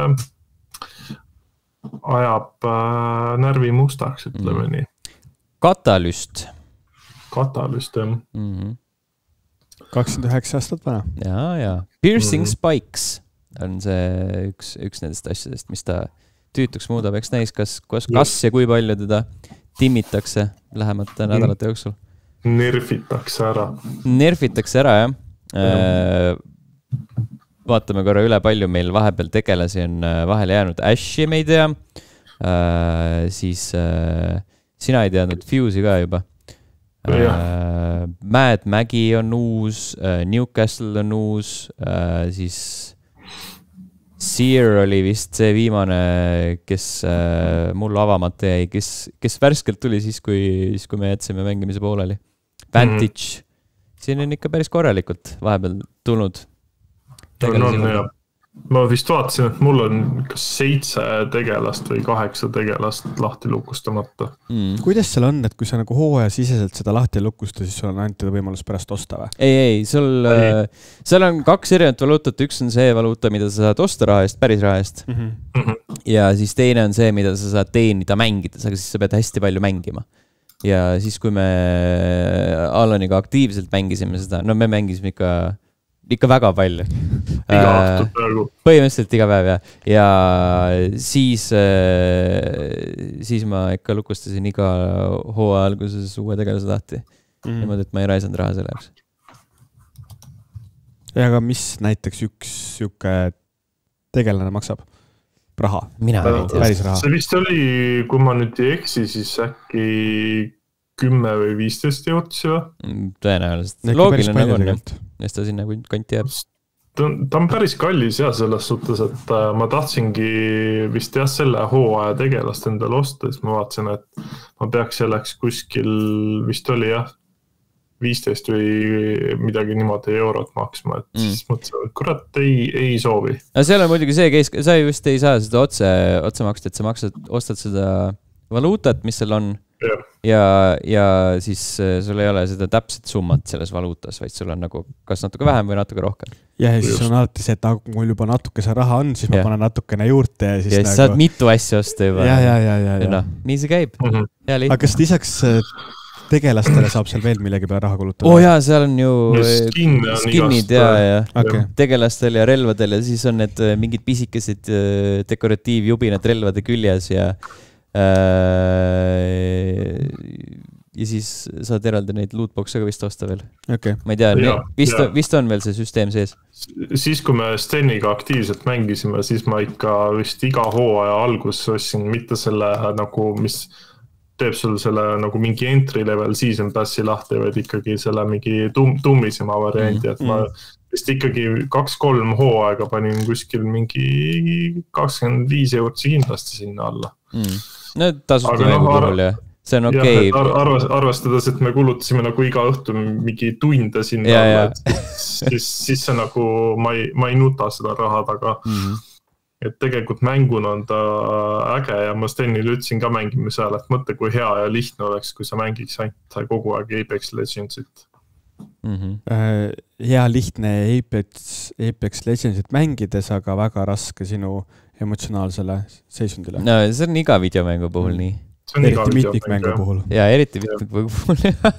Speaker 3: ajab äh, närvi mustaks, ütleme mm-hmm. nii.
Speaker 1: Katalüst.
Speaker 3: Katalüst, jah.
Speaker 1: Mm-hmm.
Speaker 2: kakskümmend üheksa aastat vana.
Speaker 1: Ja, ja. Piercing mm-hmm. Spikes on see üks, üks nendest asjadest, mis ta tüütuks muudab, eks näis, kas, kas, kas ja kui palju teda timmitakse lähemate nädalate jooksul.
Speaker 3: Nerfitakse ära.
Speaker 1: Nerfitakse ära, jah. Äh, vaatame korra üle, palju meil vahepeal tegelasi on vahele jäänud. Ashi me ei tea. Äh, siis äh, sina ei teadnud Fuse'i ka juba. Äh, Mad Maggie on uus, äh, Newcastle on uus, äh, siis Seer oli vist see viimane, kes äh, mullu avamata jäi, kes, kes värskelt tuli siis, kui, siis, kui me jätsime mängimise pooleli. Vantage. Mm-hmm. Siin on ikka päris korralikult vahepeal tulnud.
Speaker 3: On, on, ma vist vaatasin, et mul on kas seitse tegelast või kaheksa tegelast lahti lukustamata.
Speaker 2: Mm. Kuidas seal on, et kui sa nagu hooajasiseselt seda lahti lukusta, siis sul on ainult võimalus pärast osta või?
Speaker 1: Ei, ei, sul, äh, seal on kaks erinevat valuutat, üks on see valuuta, mida sa saad osta raha eest, päris raha eest. Mm -hmm. Ja siis teine on see, mida sa saad teenida mängides, aga siis sa pead hästi palju mängima. Ja siis, kui me Alaniga aktiivselt mängisime seda, no me mängisime ikka ikka väga palju.
Speaker 3: Iga õhtu praegu.
Speaker 1: Põhimõtteliselt iga päev, jah. Ja siis, siis ma ikka lukustasin iga hooaja alguses uue tegelase lahti. Mm. Niimoodi, et ma ei raisanud raha selle jaoks.
Speaker 2: Ja aga mis näiteks üks siuke tegelane maksab? Raha?
Speaker 1: Mina ei tea.
Speaker 3: See vist oli, kui ma nüüd ei eksi, siis äkki kümme või viisteist jõudsi või?
Speaker 1: Tõenäoliselt. Loogiline nagu on, jah. Ja seda sinna kanti jääb.
Speaker 3: Ta, ta on päris kallis jah, selles suhtes, et ma tahtsingi vist jah selle hooaja tegelast endale osta, siis ma vaatasin, et ma peaks selleks kuskil, vist oli jah, viisteist või midagi niimoodi eurot maksma, et mm. siis mõtlesin, et kurat, ei, ei soovi.
Speaker 1: No seal on muidugi see case, sa just ei saa seda otse, otse maksta, et sa maksad, ostad seda valuutat, mis seal on. Ja. ja, ja siis sul ei ole seda täpset summat selles valuutas, vaid sul on nagu kas natuke vähem või natuke rohkem.
Speaker 2: Ja, ja siis on alati see, et mul juba natuke see raha on, siis ma ja. panen natukene juurde. Ja siis,
Speaker 1: ja siis
Speaker 2: nagu...
Speaker 1: saad mitu asja osta juba.
Speaker 2: Ja, ja, ja, ja, ja.
Speaker 1: No, nii see käib. Mm-hmm.
Speaker 2: Aga kas lisaks tegelastele saab seal veel millegi peale raha kulutada?
Speaker 1: Oo jaa, seal on ju
Speaker 3: skin
Speaker 1: skinid ja, ja. Okay. Tegelastel ja relvadel ja siis on need mingid pisikesed dekoratiivjubinad relvade küljes ja ja siis saad eraldi neid lootbox'e ka vist osta veel.
Speaker 2: Okay.
Speaker 1: Ma ei tea, ja, vist, ja. vist on veel see süsteem sees.
Speaker 3: Siis, kui me Steniga aktiivselt mängisime, siis ma ikka vist iga hooaja algus ostsin mitte selle nagu, mis teeb sul selle nagu mingi entry level season passi lahti, vaid ikkagi selle mingi tum, tummisema varianti, et ma vist ikkagi kaks-kolm hooaega panin kuskil mingi kakskümmend viis eurtsi kindlasti sinna alla.
Speaker 1: Mm. No tasuta mängu no, puhul, jah. See on okei.
Speaker 3: Okay. Arvas, arvestades, et me kulutasime nagu iga õhtu mingi tunde sinna
Speaker 1: ja,
Speaker 3: alla, et siis, siis see nagu, ma ei, ma ei nuta seda raha taga. Mm-hmm. Et tegelikult mänguna on ta äge ja ma Stenile ütlesin ka mängime seal, et mõtle, kui hea ja lihtne oleks, kui sa mängiks ainult kogu aeg Apex Legendsit.
Speaker 2: Mm-hmm. Uh, hea lihtne Apex, Apex Legendsit mängides, aga väga raske sinu emotsionaalsele seisundile.
Speaker 1: No see on iga videomängu puhul mm. nii.
Speaker 2: Eriti mitmikmängu puhul.
Speaker 1: Ja, eriti mitmikmängu puhul.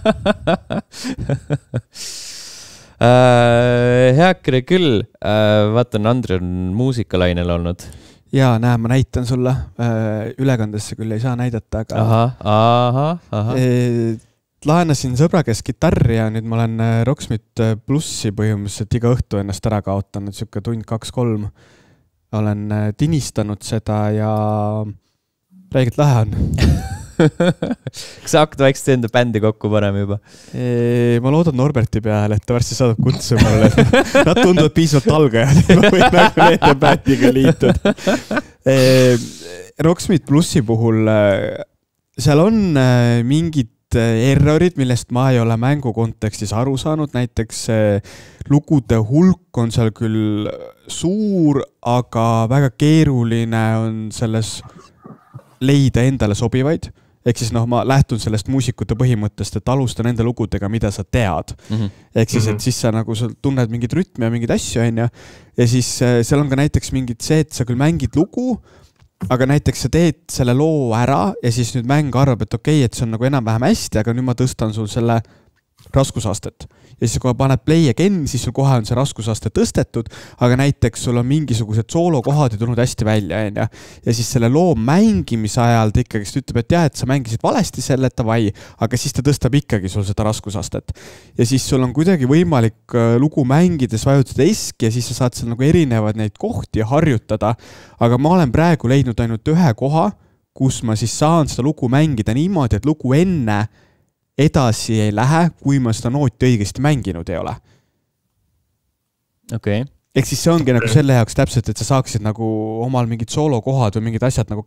Speaker 1: Uh, heakere küll, uh, vaatan, Andre on muusikalainel olnud.
Speaker 2: Jaa, näe, ma näitan sulle. Uh, ülekandesse küll ei saa näidata, aga...
Speaker 1: Aha, aha, aha.
Speaker 2: E, laenasin sõbra kes kitarri ja nüüd ma olen Rocksmith Plussi põhimõtteliselt iga õhtu ennast ära kaotanud, siuke tund kaks-kolm. Olen tinistanud seda ja räigelt lahe on.
Speaker 1: Kas sa hakkad vaikselt enda bändi kokku panema juba?
Speaker 2: E, ma loodan Norberti peale, et ta varsti saadab kutse mulle. Nad tunduvad piisavalt algajad, ma võin nagu nende bändiga liituda. E, Rocksmith Plussi puhul seal on mingid errorid, millest ma ei ole mängu kontekstis aru saanud. Näiteks lugude hulk on seal küll suur, aga väga keeruline on selles leida endale sobivaid. Ehk siis noh, ma lähtun sellest muusikute põhimõttest, et alustan nende lugudega, mida sa tead. Mm-hmm. Ehk siis, et siis sa nagu sa tunned mingid rütmi ja mingid asju, on ja. Ja siis seal on ka näiteks mingid see, et sa küll mängid lugu, aga näiteks sa teed selle loo ära ja siis nüüd mäng arvab, et okei, et see on nagu enam-vähem hästi, aga nüüd ma tõstan sul selle raskusastet. Ja siis kohe paned play again, siis sul kohe on see raskusaste tõstetud, aga näiteks sul on mingisugused soolokohad ja tulnud hästi välja, ja, ja siis selle loo mängimise ajal ta ikkagi ütleb, et jah, et sa mängisid valesti selle, et vai, aga siis ta tõstab ikkagi sul seda raskusastet. Ja siis sul on kuidagi võimalik lugu mängides vajutada eski ja siis sa saad seal nagu erinevad neid kohti harjutada, aga ma olen praegu leidnud ainult ühe koha, kus ma siis saan seda lugu mängida niimoodi, et lugu enne edasi ei lähe, kui ma seda nooti õigesti mänginud ei ole.
Speaker 1: Okei. Okay.
Speaker 2: Ehk siis see ongi nagu selle jaoks täpselt, et sa saaksid nagu omal mingid soolokohad või mingid asjad nagu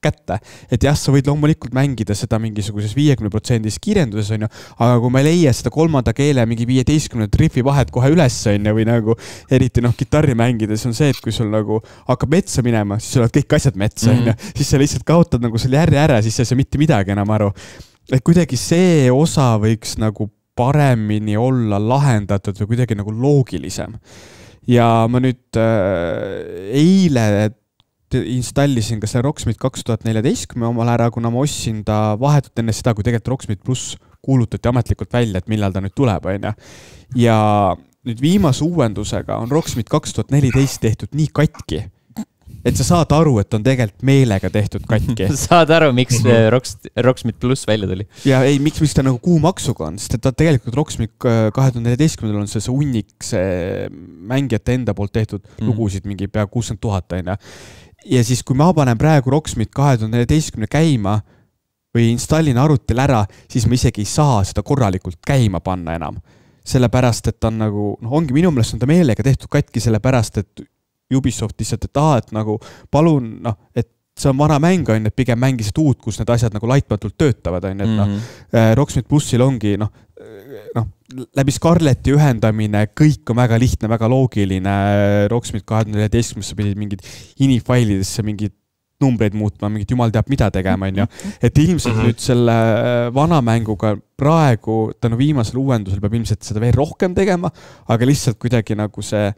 Speaker 2: kätte. Et jah, sa võid loomulikult mängida seda mingisuguses viiekümne protsendis kiirenduses, on ju, aga kui ma ei leia seda kolmanda keele mingi viieteistkümne rifi vahet kohe üles, on ju, või nagu eriti noh, kitarri mängides on see, et kui sul nagu hakkab metsa minema, siis sul oled kõik asjad metsa, on ju, siis sa lihtsalt kaotad nagu selle järje ära, siis sa ei saa mitte midagi enam aru. Et kuidagi see osa võiks nagu paremini olla lahendatud või kuidagi nagu loogilisem. Ja ma nüüd äh, eile installisin ka see Rocksmith kaks tuhat neliteist omal ära, kuna ma ostsin ta vahetult enne seda, kui tegelikult Rocksmith Plus kuulutati ametlikult välja, et millal ta nüüd tuleb, on ju. Ja nüüd viimase uuendusega on Rocksmith kaks tuhat neliteist tehtud nii katki, et sa saad aru, et on tegelikult meelega tehtud katki.
Speaker 1: Saad aru, miks Rocks, Rocksmith Plus välja tuli?
Speaker 2: Ja ei, miks, miks ta nagu kuumaksuga on, sest ta tegelikult Rocksmith kahe tuhande neljateistkümnendal on see, see unnik, see mängijate enda poolt tehtud lugusid mingi pea kuuskümmend tuhat, on ju. Ja siis, kui ma panen praegu Rocksmith kahe tuhande neljateistkümne käima või installin arvutil ära, siis ma isegi ei saa seda korralikult käima panna enam. Sellepärast, et ta on nagu, noh, ongi minu meelest on ta meelega tehtud katki sellepärast, et Ubisoft lihtsalt, et aha, et nagu palun, noh, et see on vana mäng, on, et pigem mängisid uut, kus need asjad nagu laitmatult töötavad, on, et noh, mm-hmm. Rocksmith Plussil ongi, noh, noh, läbi Scarleti ühendamine, kõik on väga lihtne, väga loogiline. Rocksmith kahe tuhande neljateistkümnes sa pidid mingid inifailidesse mingid numbreid muutma, mingid jumal teab mida tegema, on ju. Et ilmselt mm-hmm. nüüd selle vana mänguga praegu, tänu viimasel uuendusel peab ilmselt seda veel rohkem tegema, aga lihtsalt kuidagi nagu see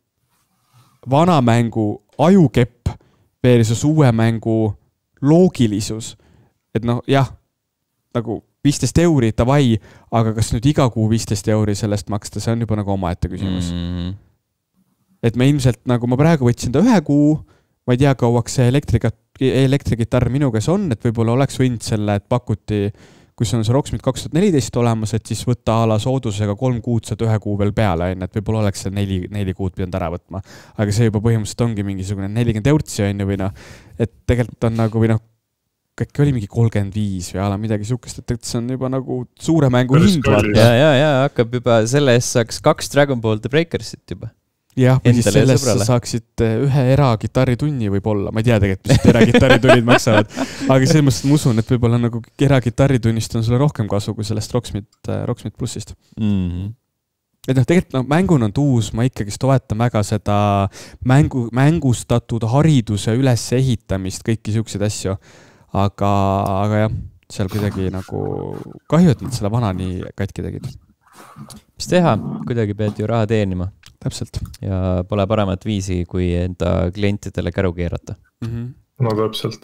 Speaker 2: vana mängu ajukepp versus uue mängu loogilisus. Et noh, jah, nagu viisteist euri, tavai, aga kas nüüd iga kuu viisteist euri sellest maksta, see on juba nagu omaette küsimus. Mm-hmm. Et me ilmselt, nagu ma praegu võtsin ta ühe kuu, ma ei tea, kauaks see elektrigitarr minu käes on, et võib-olla oleks võinud selle, et pakuti, kus on see Rocksmith kaks tuhat neliteist olemas, et siis võtta ala soodusega kolm kuud saad ühe kuu veel peale, et võib-olla oleks see neli, neli kuud pidanud ära võtma. Aga see juba põhimõtteliselt ongi mingisugune nelikümmend eurtsi, on ju, või noh, et tegelikult on nagu, või noh, kõik oli mingi kolmkümmend viis või ala midagi sukest, et see on juba nagu suure mängu hind.
Speaker 1: Ja, ja, ja, hakkab juba, selle eest saaks kaks Dragon Ball The Breakersit juba.
Speaker 2: Jah, või siis sellest sa saaksid ühe eragitarritunni võib-olla. Ma ei tea tegelikult, mis eragitarritunnid maksavad. Aga selles mõttes ma usun, et võib-olla nagu eragitarritunnist on sulle rohkem kasu kui sellest Rocksmith, Rocksmith Plussist. Mm-hmm. Et noh, tegelikult no, mängun on tuus, ma ikkagi toetan väga seda mängu, mängustatud hariduse üles ehitamist, kõiki siukseid asju. Aga, aga jah, seal kuidagi nagu kahju, et nad selle vana nii katki tegid.
Speaker 1: Mis teha? Kuidagi pead ju raha teenima.
Speaker 2: Täpselt.
Speaker 1: Ja pole paremat viisi, kui enda klientidele käru keerata.
Speaker 2: Mm-hmm.
Speaker 3: No täpselt.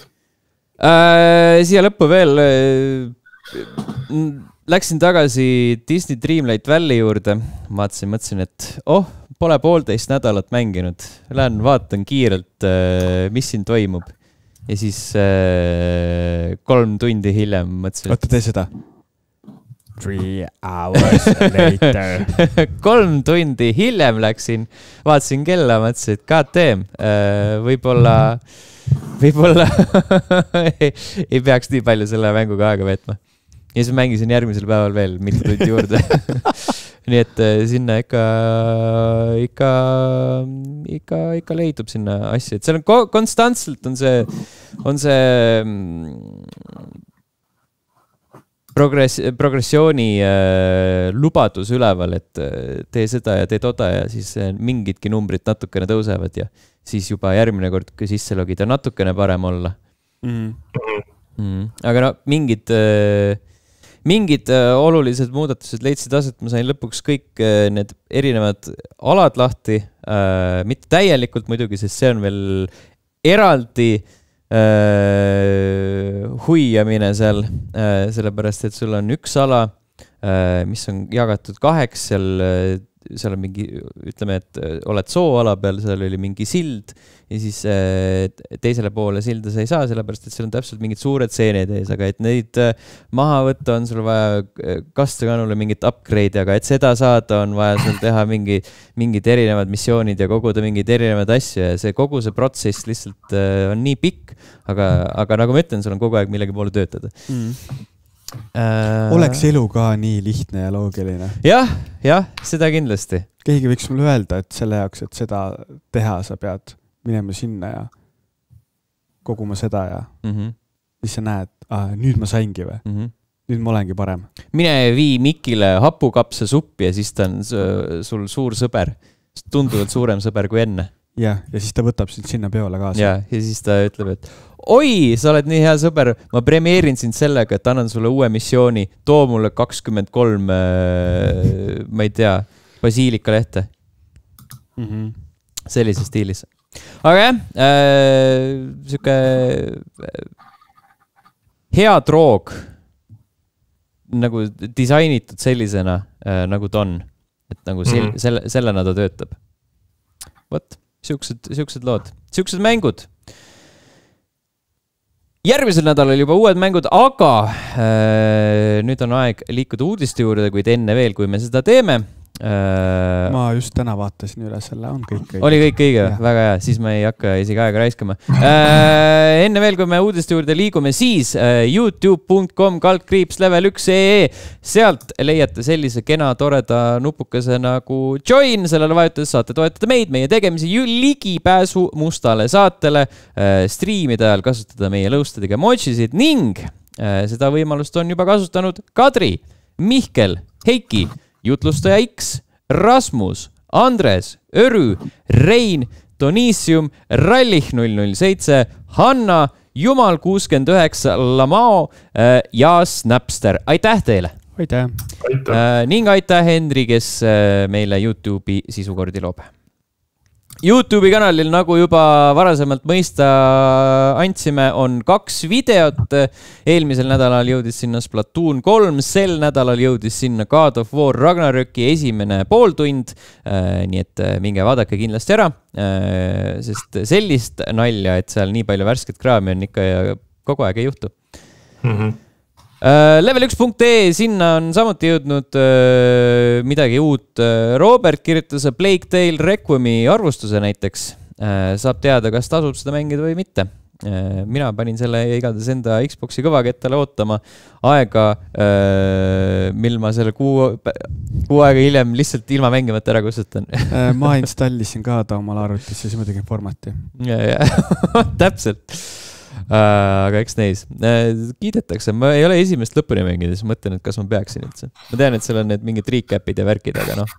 Speaker 1: Äh, siia lõppu veel äh, läksin tagasi Disney Dreamlight Valley juurde. Vaatasin, mõtlesin, et oh, pole poolteist nädalat mänginud. Lähen vaatan kiirelt, äh, mis siin toimub. Ja siis äh, kolm tundi hiljem mõtlesin.
Speaker 2: Oota, tee seda. Three hours later.
Speaker 1: Kolm tundi hiljem läksin, vaatasin kella, mõtlesin, et god damn, võib-olla, võib-olla ei, ei peaks nii palju selle mänguga aega veetma. Ja siis mängisin järgmisel päeval veel mitu tundi juurde. Nii et sinna ikka, ikka, ikka, ikka leidub sinna asju. Et seal on konstantselt on see, on see progress, progressiooni äh, lubadus üleval, et äh, tee seda ja tee toda ja siis äh, mingidki numbrid natukene tõusevad ja siis juba järgmine kord, kui sisse logida, natukene parem olla. Mm. Mm. Aga no mingid, äh, mingid äh, olulised muudatused leidsid aset, ma sain lõpuks kõik äh, need erinevad alad lahti, äh, mitte täielikult muidugi, sest see on veel eraldi Uh, huiamine seal, uh, sellepärast, et sul on üks ala, uh, mis on jagatud kaheks, seal, uh, seal on mingi, ütleme, et uh, oled sooala peal, seal oli mingi sild ja siis uh, teisele poole silda sa ei saa, sellepärast, et seal on täpselt mingid suured seened ees, aga et neid uh, maha võtta on sul vaja kastekanule mingit upgrade'i, aga et seda saada on vaja sul teha mingi, mingid erinevad missioonid ja koguda mingid erinevad asju ja see kogu see protsess lihtsalt uh, on nii pikk, aga, aga nagu ma ütlen, sul on kogu aeg millegi poole töötada. Mm.
Speaker 2: Uh, Oleks elu ka nii lihtne ja loogiline.
Speaker 1: Jah, jah, seda kindlasti.
Speaker 2: Keegi võiks mulle öelda, et selle jaoks, et seda teha, sa pead minema sinna ja koguma seda ja
Speaker 1: mm -hmm.
Speaker 2: siis sa näed, ah, nüüd ma saingi või mm. -hmm. nüüd ma olengi parem.
Speaker 1: Mine vii Mikile hapukapsa suppi ja siis ta on sul suur sõber. Tunduvalt suurem sõber kui enne.
Speaker 2: Ja, ja siis ta võtab sind sinna peole kaasa.
Speaker 1: Ja, ja siis ta ütleb, et oi, sa oled nii hea sõber, ma premeerin sind sellega, et annan sulle uue missiooni, too mulle kakskümmend kolm, ma ei tea, basiilika lehte.
Speaker 2: Mm -hmm.
Speaker 1: Sellises stiilis. Aga jah, äh, siuke hea droog nagu disainitud sellisena, äh, nagu ta on. Et nagu sel, mm -hmm. selle, sellena ta töötab. Vot, siuksed, siuksed lood, siuksed mängud. Järgmisel nädalal juba uued mängud, aga äh, nüüd on aeg liikuda uudiste juurde, kuid enne veel, kui me seda teeme.
Speaker 2: Äh, ma just täna vaatasin üle selle, on kõik õige.
Speaker 1: Oli kõik õige, väga hea, siis me ei hakka isegi aega raiskama. Äh, enne veel, kui me uudiste juurde liigume, siis äh, youtube punkt com kaldkriips level üks ee. Sealt leiate sellise kena toreda nupukese nagu join, sellele vajutades saate toetada meid, meie tegemisi ligipääsu mustale saatele, äh, striimide ajal kasutada meie lõustadega emojisid ning äh, seda võimalust on juba kasutanud Kadri, Mihkel, Heiki, Jutlustaja X, Rasmus, Andres, Örü, Rein, Donisium, Rallih null null seitse, Hanna, Jumal kuuskümmend üheksa, Lamao äh, ja Snapster. Aitäh teile!
Speaker 2: Aitäh!
Speaker 3: aitäh.
Speaker 1: Äh, ning aitäh Henri, kes äh, meile YouTube'i sisukordi loob. YouTube'i kanalil, nagu juba varasemalt mõista andsime, on kaks videot. Eelmisel nädalal jõudis sinna Splatoon kolm, sel nädalal jõudis sinna God of War Ragnaröki esimene pooltund. Nii et minge vaadake kindlasti ära, sest sellist nalja, et seal nii palju värsket kraami on ikka ja kogu aeg ei juhtu.
Speaker 3: Mhm.
Speaker 1: level üks punkt ee, sinna on samuti jõudnud uh, midagi uut. Robert kirjutas Plague Tale Requiemi arvustuse näiteks. Uh, saab teada, kas tasub seda mängida või mitte. Uh, mina panin selle igatahes enda Xboxi kõvakettale ootama aega, uh, mil ma selle kuu, kuu aega hiljem lihtsalt ilma mängimata ära kustutan.
Speaker 2: Ma installisin ka ta omal arvutis ja siis ma tegin formati.
Speaker 1: Ja, ja. Täpselt. Uh, aga eks neis uh, kiidetakse, ma ei ole esimest lõpuni mänginud, siis mõtlen, et kas ma peaksin üldse. Ma tean, et seal on need mingid recapid ja värkid, aga noh.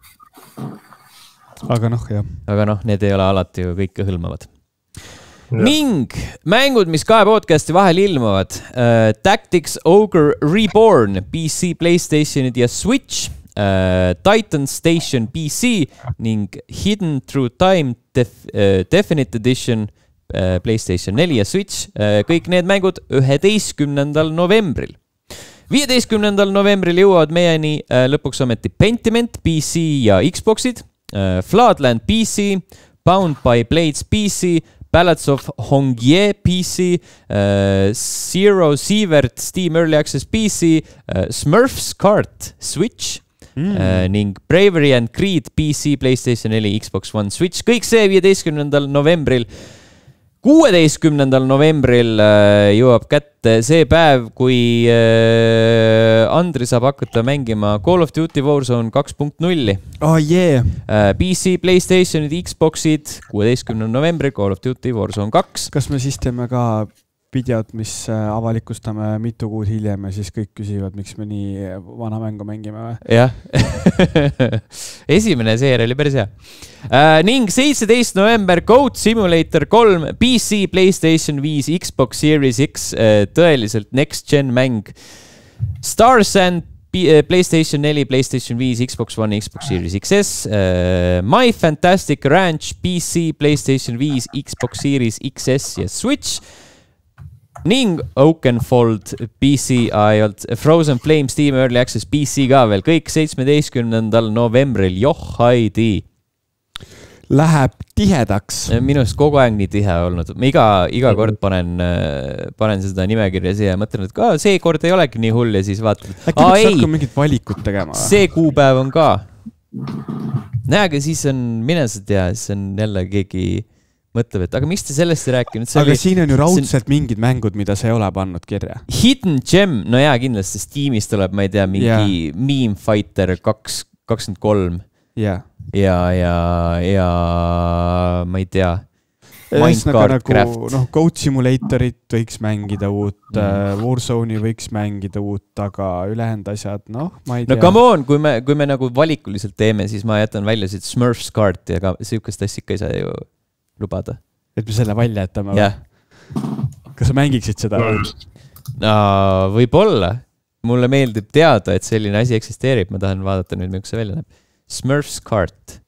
Speaker 2: Aga noh, jah.
Speaker 1: Aga noh, need ei ole alati ju kõike hõlmavad. Ja. Ning mängud, mis kahe podcasti vahel ilmuvad. Uh, Tactics Ogre Reborn, P C, PlayStationid ja Switch. Uh, Titan Station P C ning Hidden Through Time def, uh, Definite Edition PlayStation neli ja Switch, kõik need mängud üheteistkümnendal novembril. viieteistkümnendal novembril jõuavad meieni lõpuks ometi Pentiment, P C ja Xboxid, Floodland P C, Bound by Blades P C, Ballads of Hongye P C, Zero Sievert Steam Early Access P C, Smurfs Kart Switch mm. ning Bravery and Creed P C, PlayStation neli, Xbox One, Switch. Kõik see viieteistkümnendal novembril. kuueteistkümnendal novembril jõuab kätte see päev, kui Andri saab hakata mängima Call of Duty Warzone kaks punkt null.
Speaker 2: Oh yeah!
Speaker 1: P C, PlayStationid, Xboxid, kuueteistkümnendal novembril Call of Duty Warzone kaks.
Speaker 2: Kas me siis teeme ka videot, mis avalikustame mitu kuud hiljem ja siis kõik küsivad, miks me nii vana mängu mängime või?
Speaker 1: Jah. Esimene seeria oli päris hea. Uh, ning seitseteist november Goat Simulator kolm, P C, PlayStation viis, Xbox Series X, uh, tõeliselt next-gen mäng. Star Sand, PlayStation neli, PlayStation viis, Xbox One, Xbox Series X S, uh, My Fantastic Ranch, P C, PlayStation viis, Xbox Series X S ja Switch. Ning Oakenfold P C ajalt, Frozen Flame Steam Early Access P C ka veel, kõik seitsmeteistkümnendal novembril, joh haidi.
Speaker 2: Läheb tihedaks.
Speaker 1: Minust kogu aeg nii tihe olnud. Ma iga, iga kord panen, panen seda nimekirja siia ja mõtlen, et ka see kord ei olegi nii hull ja siis vaatad.
Speaker 2: Äkki peaks hakkama mingit valikut tegema?
Speaker 1: See kuupäev on ka. Näega, siis on, mine sa tea, siis on jälle keegi mõtleb, et aga miks te sellest ei rääkinud?
Speaker 2: Aga oli, siin on ju raudselt on... mingid mängud, mida sa ei ole pannud kirja.
Speaker 1: Hidden Gem, no jaa, kindlasti Steamis tuleb, ma ei tea, mingi yeah. Meme Fighter kaks, kakskümmend kolm.
Speaker 2: Yeah.
Speaker 1: Ja, ja, ja ma ei tea. Minecraft.
Speaker 2: Nagu, noh, Goat Simulatorit võiks mängida uut,
Speaker 1: Mm.
Speaker 2: Warzone'i võiks mängida uut, aga ülejäänud asjad, noh, ma ei tea.
Speaker 1: No come on, kui me, kui me nagu valikuliselt teeme, siis ma jätan välja siit Smurfs kaarti, aga sihukest asja ikka ei saa ju lubada.
Speaker 2: Et me selle välja jätame.
Speaker 1: Jah.
Speaker 2: Kas sa mängiksid seda?
Speaker 1: No, võib-olla. Mulle meeldib teada, et selline asi eksisteerib. Ma tahan vaadata nüüd, milline see välja näeb. Smurfs kaart.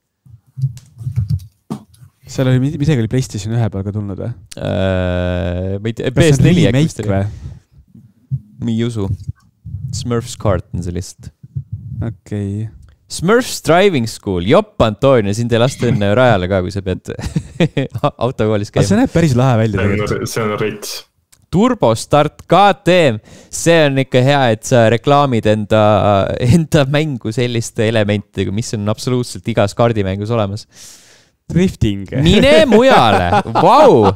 Speaker 2: Seal oli midagi oli PlayStation ühe peal ka tulnud või?
Speaker 1: Uh, ma ei tea,
Speaker 2: P S neli remake või?
Speaker 1: Ma ei usu. Smurfs kaart on see list.
Speaker 2: Okei. Okay.
Speaker 1: Smurfs Driving School. Jopp, Antonio, sind ei lasta enne rajale ka, kui sa pead autokoolis käima.
Speaker 2: See näeb päris lahe välja.
Speaker 3: See on, see on rits.
Speaker 1: Turbo Start K T M. See on ikka hea, et sa reklaamid enda, enda mängu selliste elementidega, mis on absoluutselt igas kaardimängus olemas.
Speaker 2: Drifting.
Speaker 1: Mine mujale. Vau.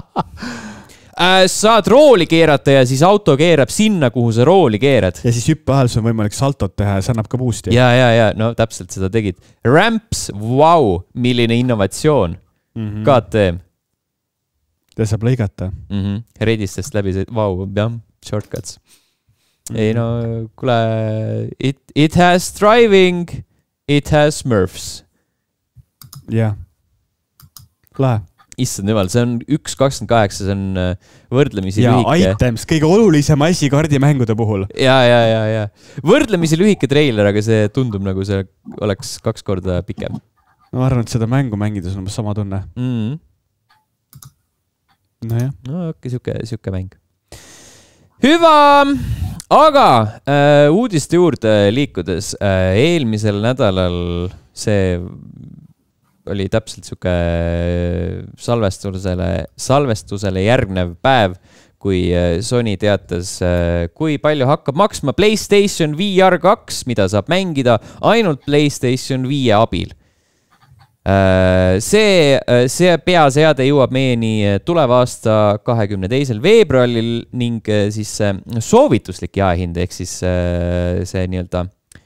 Speaker 1: Saad rooli keerata ja siis auto keerab sinna, kuhu sa rooli keerad.
Speaker 2: Ja siis hüppe ajal on võimalik saltot teha ja see annab ka boost'i.
Speaker 1: Ja, ja, ja, no täpselt seda tegid. Ramps, vau, milline innovatsioon. Mm-hmm. K T M.
Speaker 2: Ta saab lõigata.
Speaker 1: Mm-hmm. Redistest läbi see, vau, jah, shortcuts. Mm-hmm. Ei no, kuule, it, it has driving, it has Smurfs.
Speaker 2: Jah. Lahe.
Speaker 1: Issand jumal, see on üks kakskümmend kaheksa, see on võrdlemisi
Speaker 2: ja,
Speaker 1: lühike.
Speaker 2: Ja, items, kõige olulisem asi kardimängude puhul.
Speaker 1: Ja, ja, ja, ja. Võrdlemisi lühike treiler, aga see tundub nagu see oleks kaks korda pikem.
Speaker 2: Ma arvan, et seda mängu mängides on sama tunne.
Speaker 1: Mm.
Speaker 2: No jah.
Speaker 1: No okei, siuke, siuke mäng. Hüva, aga äh, uudiste juurde liikudes äh, eelmisel nädalal see oli täpselt siuke salvestusele, salvestusele järgnev päev, kui Sony teatas, kui palju hakkab maksma PlayStation V R kaks, mida saab mängida ainult PlayStation viie abil. See, see peaseade jõuab meieni tuleva aasta kahekümne teisel veebruaril ning siis soovituslik jaehind, ehk siis see nii-öelda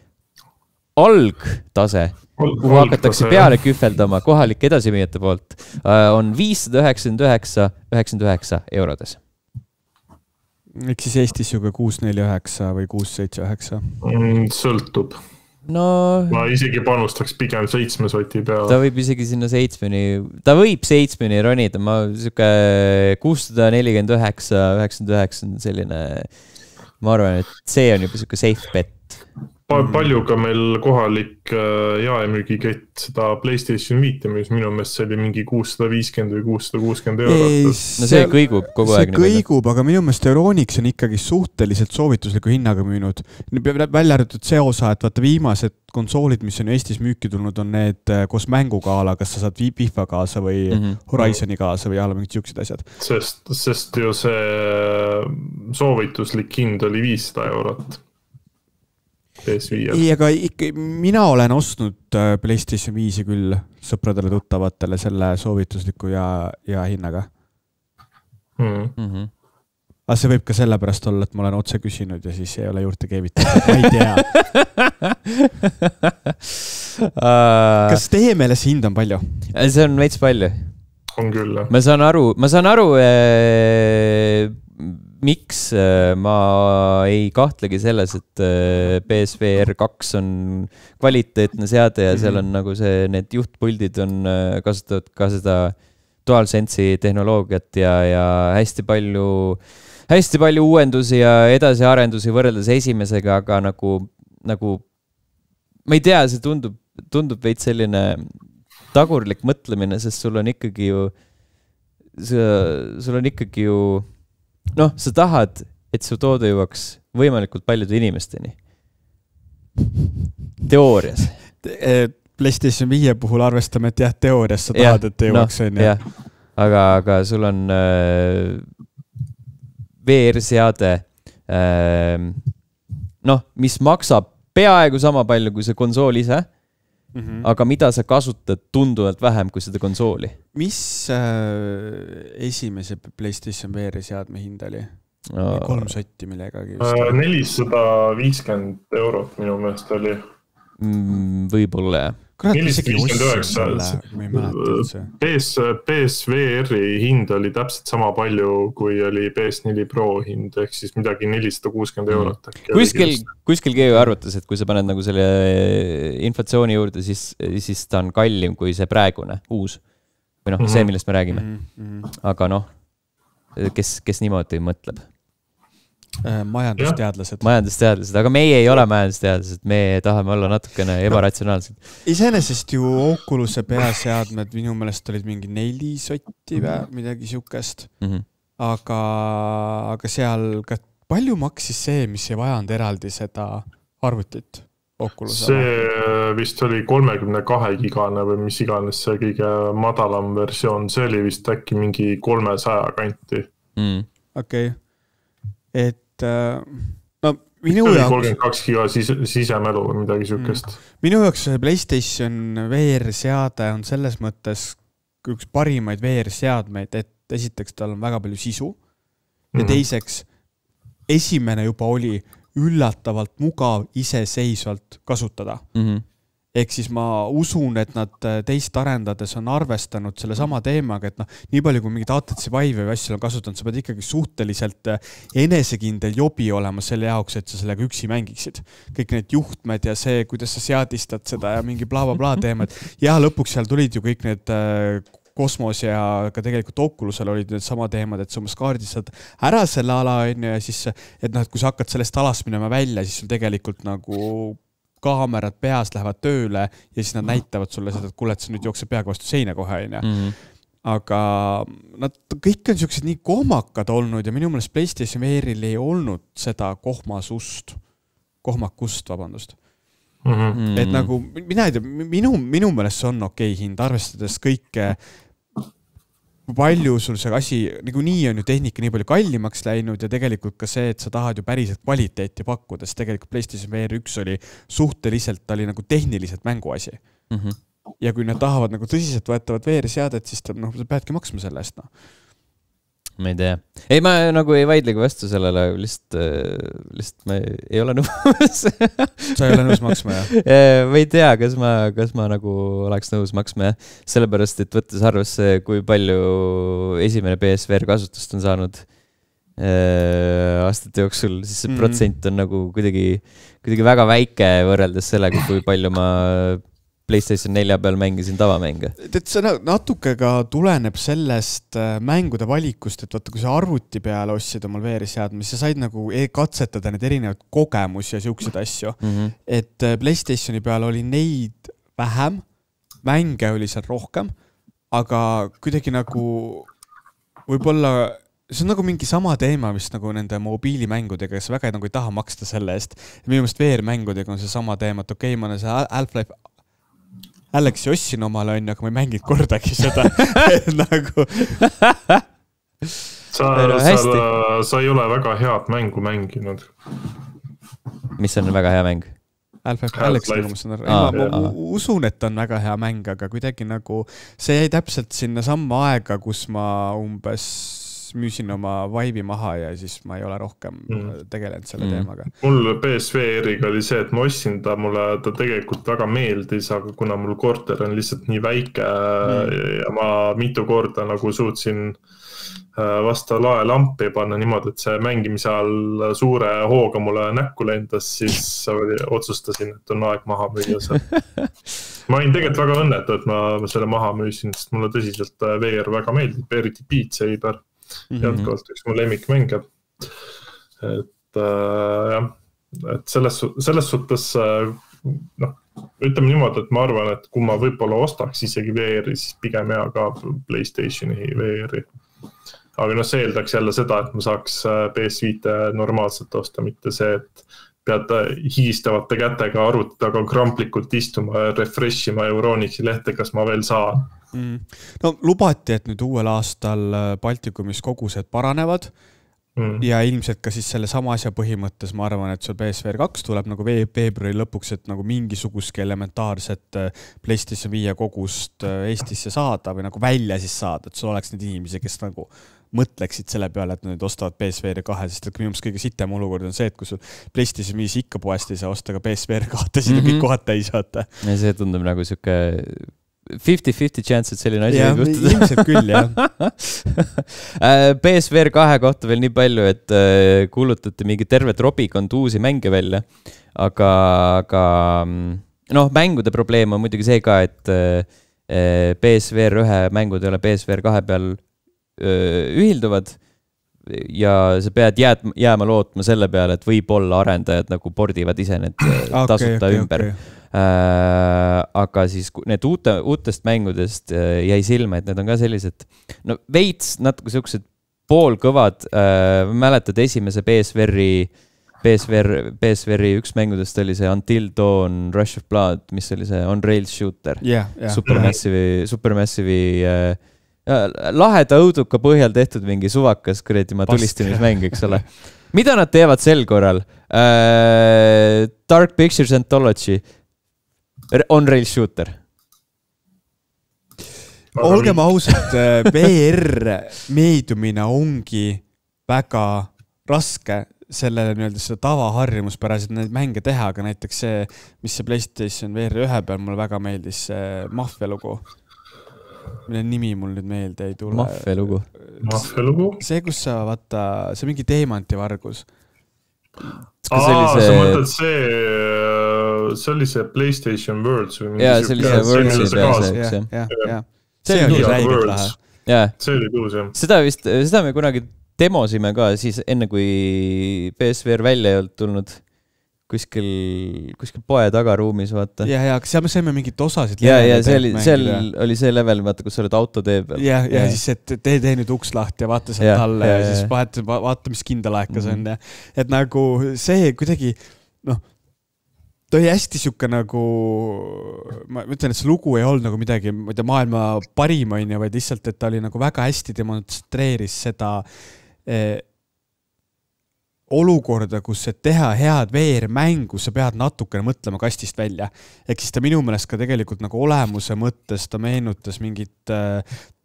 Speaker 1: algtase, kuhu hakatakse peale kühveldama kohalike edasimüüjate poolt, on viissada üheksakümmend üheksa üheksakümmend üheksa eurodes.
Speaker 2: Ehk siis Eestis juba kuus neli üheksa või kuus seitse üheksa?
Speaker 3: Sõltub.
Speaker 1: No,
Speaker 3: ma isegi panustaks pigem seitsme soti peale.
Speaker 1: Ta võib isegi sinna seitsmeni, ta võib seitsmeni ronida, ma siuke kuussada nelikümmend üheksa üheksakümmend üheksa on selline, ma arvan, et see on juba siuke safe bet.
Speaker 3: Palju ka meil kohalik jaemüügikett seda PlayStation viite, mis minu meelest see oli mingi kuussada viiskümmend või kuussada kuuskümmend eurot.
Speaker 1: No see kõigub kogu aeg.
Speaker 2: See kõigub, aga minu meelest Euronics on ikkagi suhteliselt soovitusliku hinnaga müünud. Välja arvatud see osa, et vaata viimased konsoolid, mis on Eestis müüki tulnud, on need koos mängugaala, kas sa saad FIFA kaasa või mm-hmm. Horizoni kaasa või alla mingid siuksed asjad.
Speaker 3: Sest, sest ju see soovituslik hind oli viissada eurot.
Speaker 2: Ei, aga ikka, mina olen ostnud PlayStation viisi küll sõpradele tuttavatele selle soovitusliku ja, ja hinnaga.
Speaker 3: Mm-hmm.
Speaker 2: Aga see võib ka sellepärast olla, et ma olen otse küsinud ja siis ei ole juurde keevitatud. Ma ei tea. Kas teie meeles see hind on palju?
Speaker 1: See on veits palju.
Speaker 3: On küll.
Speaker 1: Ma saan aru, ma saan aru ee, miks ma ei kahtlegi selles, et P S V R kaks on kvaliteetne seade ja seal on nagu see, need juhtpuldid on kasutavad ka seda DualSense'i tehnoloogiat ja, ja hästi palju, hästi palju uuendusi ja edasiarendusi võrreldes esimesega, aga nagu, nagu ma ei tea, see tundub, tundub veid selline tagurlik mõtlemine, sest sul on ikkagi ju, sul on ikkagi ju noh, sa tahad, et su toode jõuaks võimalikult paljude inimesteni. Teoorias.
Speaker 2: PlayStation viie puhul arvestame, et jah, teoorias sa tahad, ja, et jõuaks no, on.
Speaker 1: Ja. Aga, aga sul on äh, V R-seade, äh, noh, mis maksab peaaegu sama palju kui see konsool ise, mm-hmm. aga mida sa kasutad tunduvalt vähem kui seda konsooli.
Speaker 2: Mis äh, esimese PlayStation V R-seadme hind oli? No, kolm sotti millegagi.
Speaker 3: nelisada viiskümmend eurot minu meelest oli.
Speaker 1: Mm, võib-olla, jah.
Speaker 2: Kurat, isegi ostsin selle, ma ei mäleta üldse.
Speaker 3: PS, PSVR-i hind oli täpselt sama palju, kui oli P S four Pro hind, ehk siis midagi nelisada kuuskümmend eurot.
Speaker 1: Kuskil, kuskil keegi arvatas, et kui sa paned nagu selle inflatsiooni juurde, siis, siis ta on kallim kui see praegune, uus. Või noh, mm-hmm. see, millest me räägime. Mm-hmm. Aga noh, kes, kes niimoodi mõtleb?
Speaker 2: Majandusteadlased.
Speaker 1: Majandusteadlased, aga meie ei ole majandusteadlased, me tahame olla natukene ebaratsionaalsed.
Speaker 2: Iseenesest ju Oculus'e peaseadmed minu meelest olid mingi neli sotti või midagi siukest, mm-hmm. aga, aga seal ka palju maksis see, mis ei vajanud eraldi seda arvutit Oculus'e?
Speaker 3: See vist oli kolmekümne kahe gigane või mis iganes see kõige madalam versioon, see oli vist äkki mingi kolmesaja kanti.
Speaker 1: Mm.
Speaker 2: Okei. Okay. Et no minu jaoks
Speaker 3: kolmkümmend kaks giga sis, sisemelu või midagi siukest.
Speaker 2: Minu jaoks PlayStation V R-seade on selles mõttes üks parimaid V R-seadmeid, et esiteks tal on väga palju sisu ja mm-hmm. teiseks esimene juba oli üllatavalt mugav iseseisvalt kasutada. Mm-hmm. Ehk siis ma usun, et nad teist arendades on arvestanud selle sama teemaga, et noh, nii palju kui mingid A T C Vive või asjal on kasutanud, sa pead ikkagi suhteliselt enesekindel jobi olema selle jaoks, et sa sellega üksi mängiksid. Kõik need juhtmed ja see, kuidas sa seadistad seda ja mingi bla bla bla teemad. Ja lõpuks seal tulid ju kõik need Kosmos ja ka tegelikult Oculusel olid need sama teemad, et sa umbes kaardistad ära selle ala ja siis, et noh, et kui sa hakkad sellest alast minema välja, siis sul tegelikult nagu kaamerad peas lähevad tööle ja siis nad näitavad sulle seda, et kuule, et sa nüüd jookseb peaga vastu seina kohe. Mm-hmm. Aga nad kõik on siuksed nii kohmakad olnud ja minu meelest PlayStation V R-il ei olnud seda kohmasust, kohmakust, vabandust. Mm-hmm. Et nagu, mina ei tea, minu, minu meelest see on okei hind, arvestades kõike, palju sul see asi, nagu nii on ju tehnika nii palju kallimaks läinud ja tegelikult ka see, et sa tahad ju päriselt kvaliteeti pakkuda, sest tegelikult PlayStation V R üks oli suhteliselt, ta oli nagu tehniliselt mänguasi. Mm-hmm. Ja kui nad tahavad nagu tõsiselt võetavad V R-seadet, siis ta, noh, sa peadki maksma selle eest. No.
Speaker 1: Ma ei tea. Ei, ma nagu ei vaidlegi vastu sellele, lihtsalt, lihtsalt ma ei ole nõus.
Speaker 2: Sa ei ole nõus maksma, jah?
Speaker 1: Ma ei tea, kas ma, kas ma nagu oleks nõus maksma, jah. Sellepärast, et võttes arvasse, kui palju esimene P S V R kasutust on saanud aastate jooksul, siis see mm. protsent on nagu kuidagi, kuidagi väga väike võrreldes sellega, kui palju ma PlayStation four peal mängisin tavamänge.
Speaker 2: Et see natuke ka tuleneb sellest mängude valikust, et vaata, kui sa arvuti peale ostsid omal V R-seadme, siis sa said nagu katsetada need erinevad kogemusi ja siukseid asju. Mm-hmm. Et PlayStationi peal oli neid vähem, mänge oli seal rohkem, aga kuidagi nagu võib-olla see on nagu mingi sama teema, mis nagu nende mobiilimängudega, kes väga nagu ei taha maksta selle eest. Minu meelest V R-mängudega on see sama teema, et okei, ma olen see Half-Life Alexi ostsin omale on, aga ma ei mängid kordagi seda. nagu...
Speaker 3: sa, sa, sa ei ole väga head mängu mänginud.
Speaker 1: Mis on väga hea mäng?
Speaker 2: Half-Life Alexi ma, ah, ma, ma usun, et on väga hea mäng, aga kuidagi nagu see jäi täpselt sinna samma aega, kus ma umbes müüsin oma Vive'i maha ja siis ma ei ole rohkem mm. tegelenud selle mm. teemaga.
Speaker 3: Mul P S V R-iga oli see, et ma ostsin ta, mulle ta tegelikult väga meeldis, aga kuna mul korter on lihtsalt nii väike mm. ja ma mitu korda nagu suutsin vasta lae lampi panna niimoodi, et see mängimise all suure hooga mulle näkku lendas, siis otsustasin, et on aeg maha müüa see. Ma olin tegelikult väga õnnetu, et ma selle maha müüsin, sest mulle tõsiselt V R väga meeldib, eriti Beat Saber. Mm-hmm. Jätkuvalt üks mu lemmikmänge. Et äh, jah, et selles, selles suhtes äh, noh, ütleme niimoodi, et ma arvan, et kui ma võib-olla ostaks isegi V R-i, siis pigem hea ka PlayStationi V R-i. Aga noh, see eeldaks jälle seda, et ma saaks P S viis normaalselt osta, mitte see, et pead hiistavate kätega arvutaga kramplikult istuma ja refreshima Euronixi lehte, kas ma veel saan.
Speaker 2: Mm. No lubati, et nüüd uuel aastal Baltikumis kogused paranevad,
Speaker 3: Mm.
Speaker 2: ja ilmselt ka siis selle sama asja põhimõttes ma arvan, et sul P S V R kaks tuleb nagu veebruari lõpuks, et nagu mingisugustki elementaarset PlayStation viie kogust Eestisse saada või nagu välja siis saada, et sul oleks need inimesi, kes nagu mõtleksid selle peale, et nüüd ostavad P S V R kahe, sest et minu meelest kõige sitem olukord on see, et kui sul PlayStation viis ikka poest ei saa osta ka P S V R kahte, siis on kõik kohad täis vaata.
Speaker 1: Ja see tundub nagu siuke fifty fifty chance, et selline asi
Speaker 2: võib juhtuda. Ilmselt küll, jah.
Speaker 1: P S V R kahe kohta veel nii palju, et kuulutati mingi terve trobikond uusi mänge välja, aga, aga noh, mängude probleem on muidugi see ka, et P S V R ühe mängud ei ole P S V R kahe peal ühilduvad ja sa pead jääd, jääma lootma selle peale, et võib-olla arendajad nagu pordivad ise need tasuta okay, okay, ümber. Okay. Äh, aga siis need uute, uutest mängudest äh, jäi silma, et need on ka sellised, no veits natuke sellised poolkõvad, äh, mäletad esimese P S V R-i, P S V R, P S V R-i üks mängudest oli see Until Dawn Rush of Blood, mis oli see on-rails shooter,
Speaker 2: yeah, yeah.
Speaker 1: Supermassive'i, Supermassive'i äh, laheda õuduka põhjal tehtud mingi suvakas kuradi ma tulistamismäng, eks ole. Mida nad teevad sel korral? Äh, Dark Pictures Anthology on-rail shooter.
Speaker 2: Olgem ausalt, V R meediumina ongi väga raske sellele nii-öelda seda tavaharjumuspäraselt neid mänge teha, aga näiteks see, mis see PlayStation V R ühe peal mulle väga meeldis, see Mafia lugu. Mille nimi mul nüüd meelde ei tule.
Speaker 1: Mafia lugu.
Speaker 3: Mafia lugu?
Speaker 2: See, kus sa vaata, see mingi teemanti vargus.
Speaker 3: Aa, sellise... sa mõtled see, see oli see PlayStation Worlds või
Speaker 1: jaa, see oli see Worldsi peal see,
Speaker 2: jah, jah. See oli räigelt lahe.
Speaker 3: See oli tuus, jah.
Speaker 1: Seda vist, seda me kunagi demosime ka siis enne, kui P S V R välja ei olnud tulnud kuskil, kuskil poe tagaruumis, vaata.
Speaker 2: Ja, ja, seal me saime mingit osasid.
Speaker 1: Ja, ja see oli, seal oli see level, vaata, kus sa oled autotee peal.
Speaker 2: Ja, ja, ja siis, et tee, tee nüüd uks lahti ja vaata sealt alla ja, ja, ja siis vaata, vaata, mis kindalaekas mm-hmm. on. Ja. Et nagu see kuidagi, noh, ta oli hästi siuke nagu, ma ütlen, et see lugu ei olnud nagu midagi, ma ei tea, maailma parim on ja, vaid lihtsalt, et ta oli nagu väga hästi demonstreeris seda eh, olukorda, kus et teha head V R-mängu, sa pead natukene mõtlema kastist välja. Ehk siis ta minu meelest ka tegelikult nagu olemuse mõttes ta meenutas mingit äh,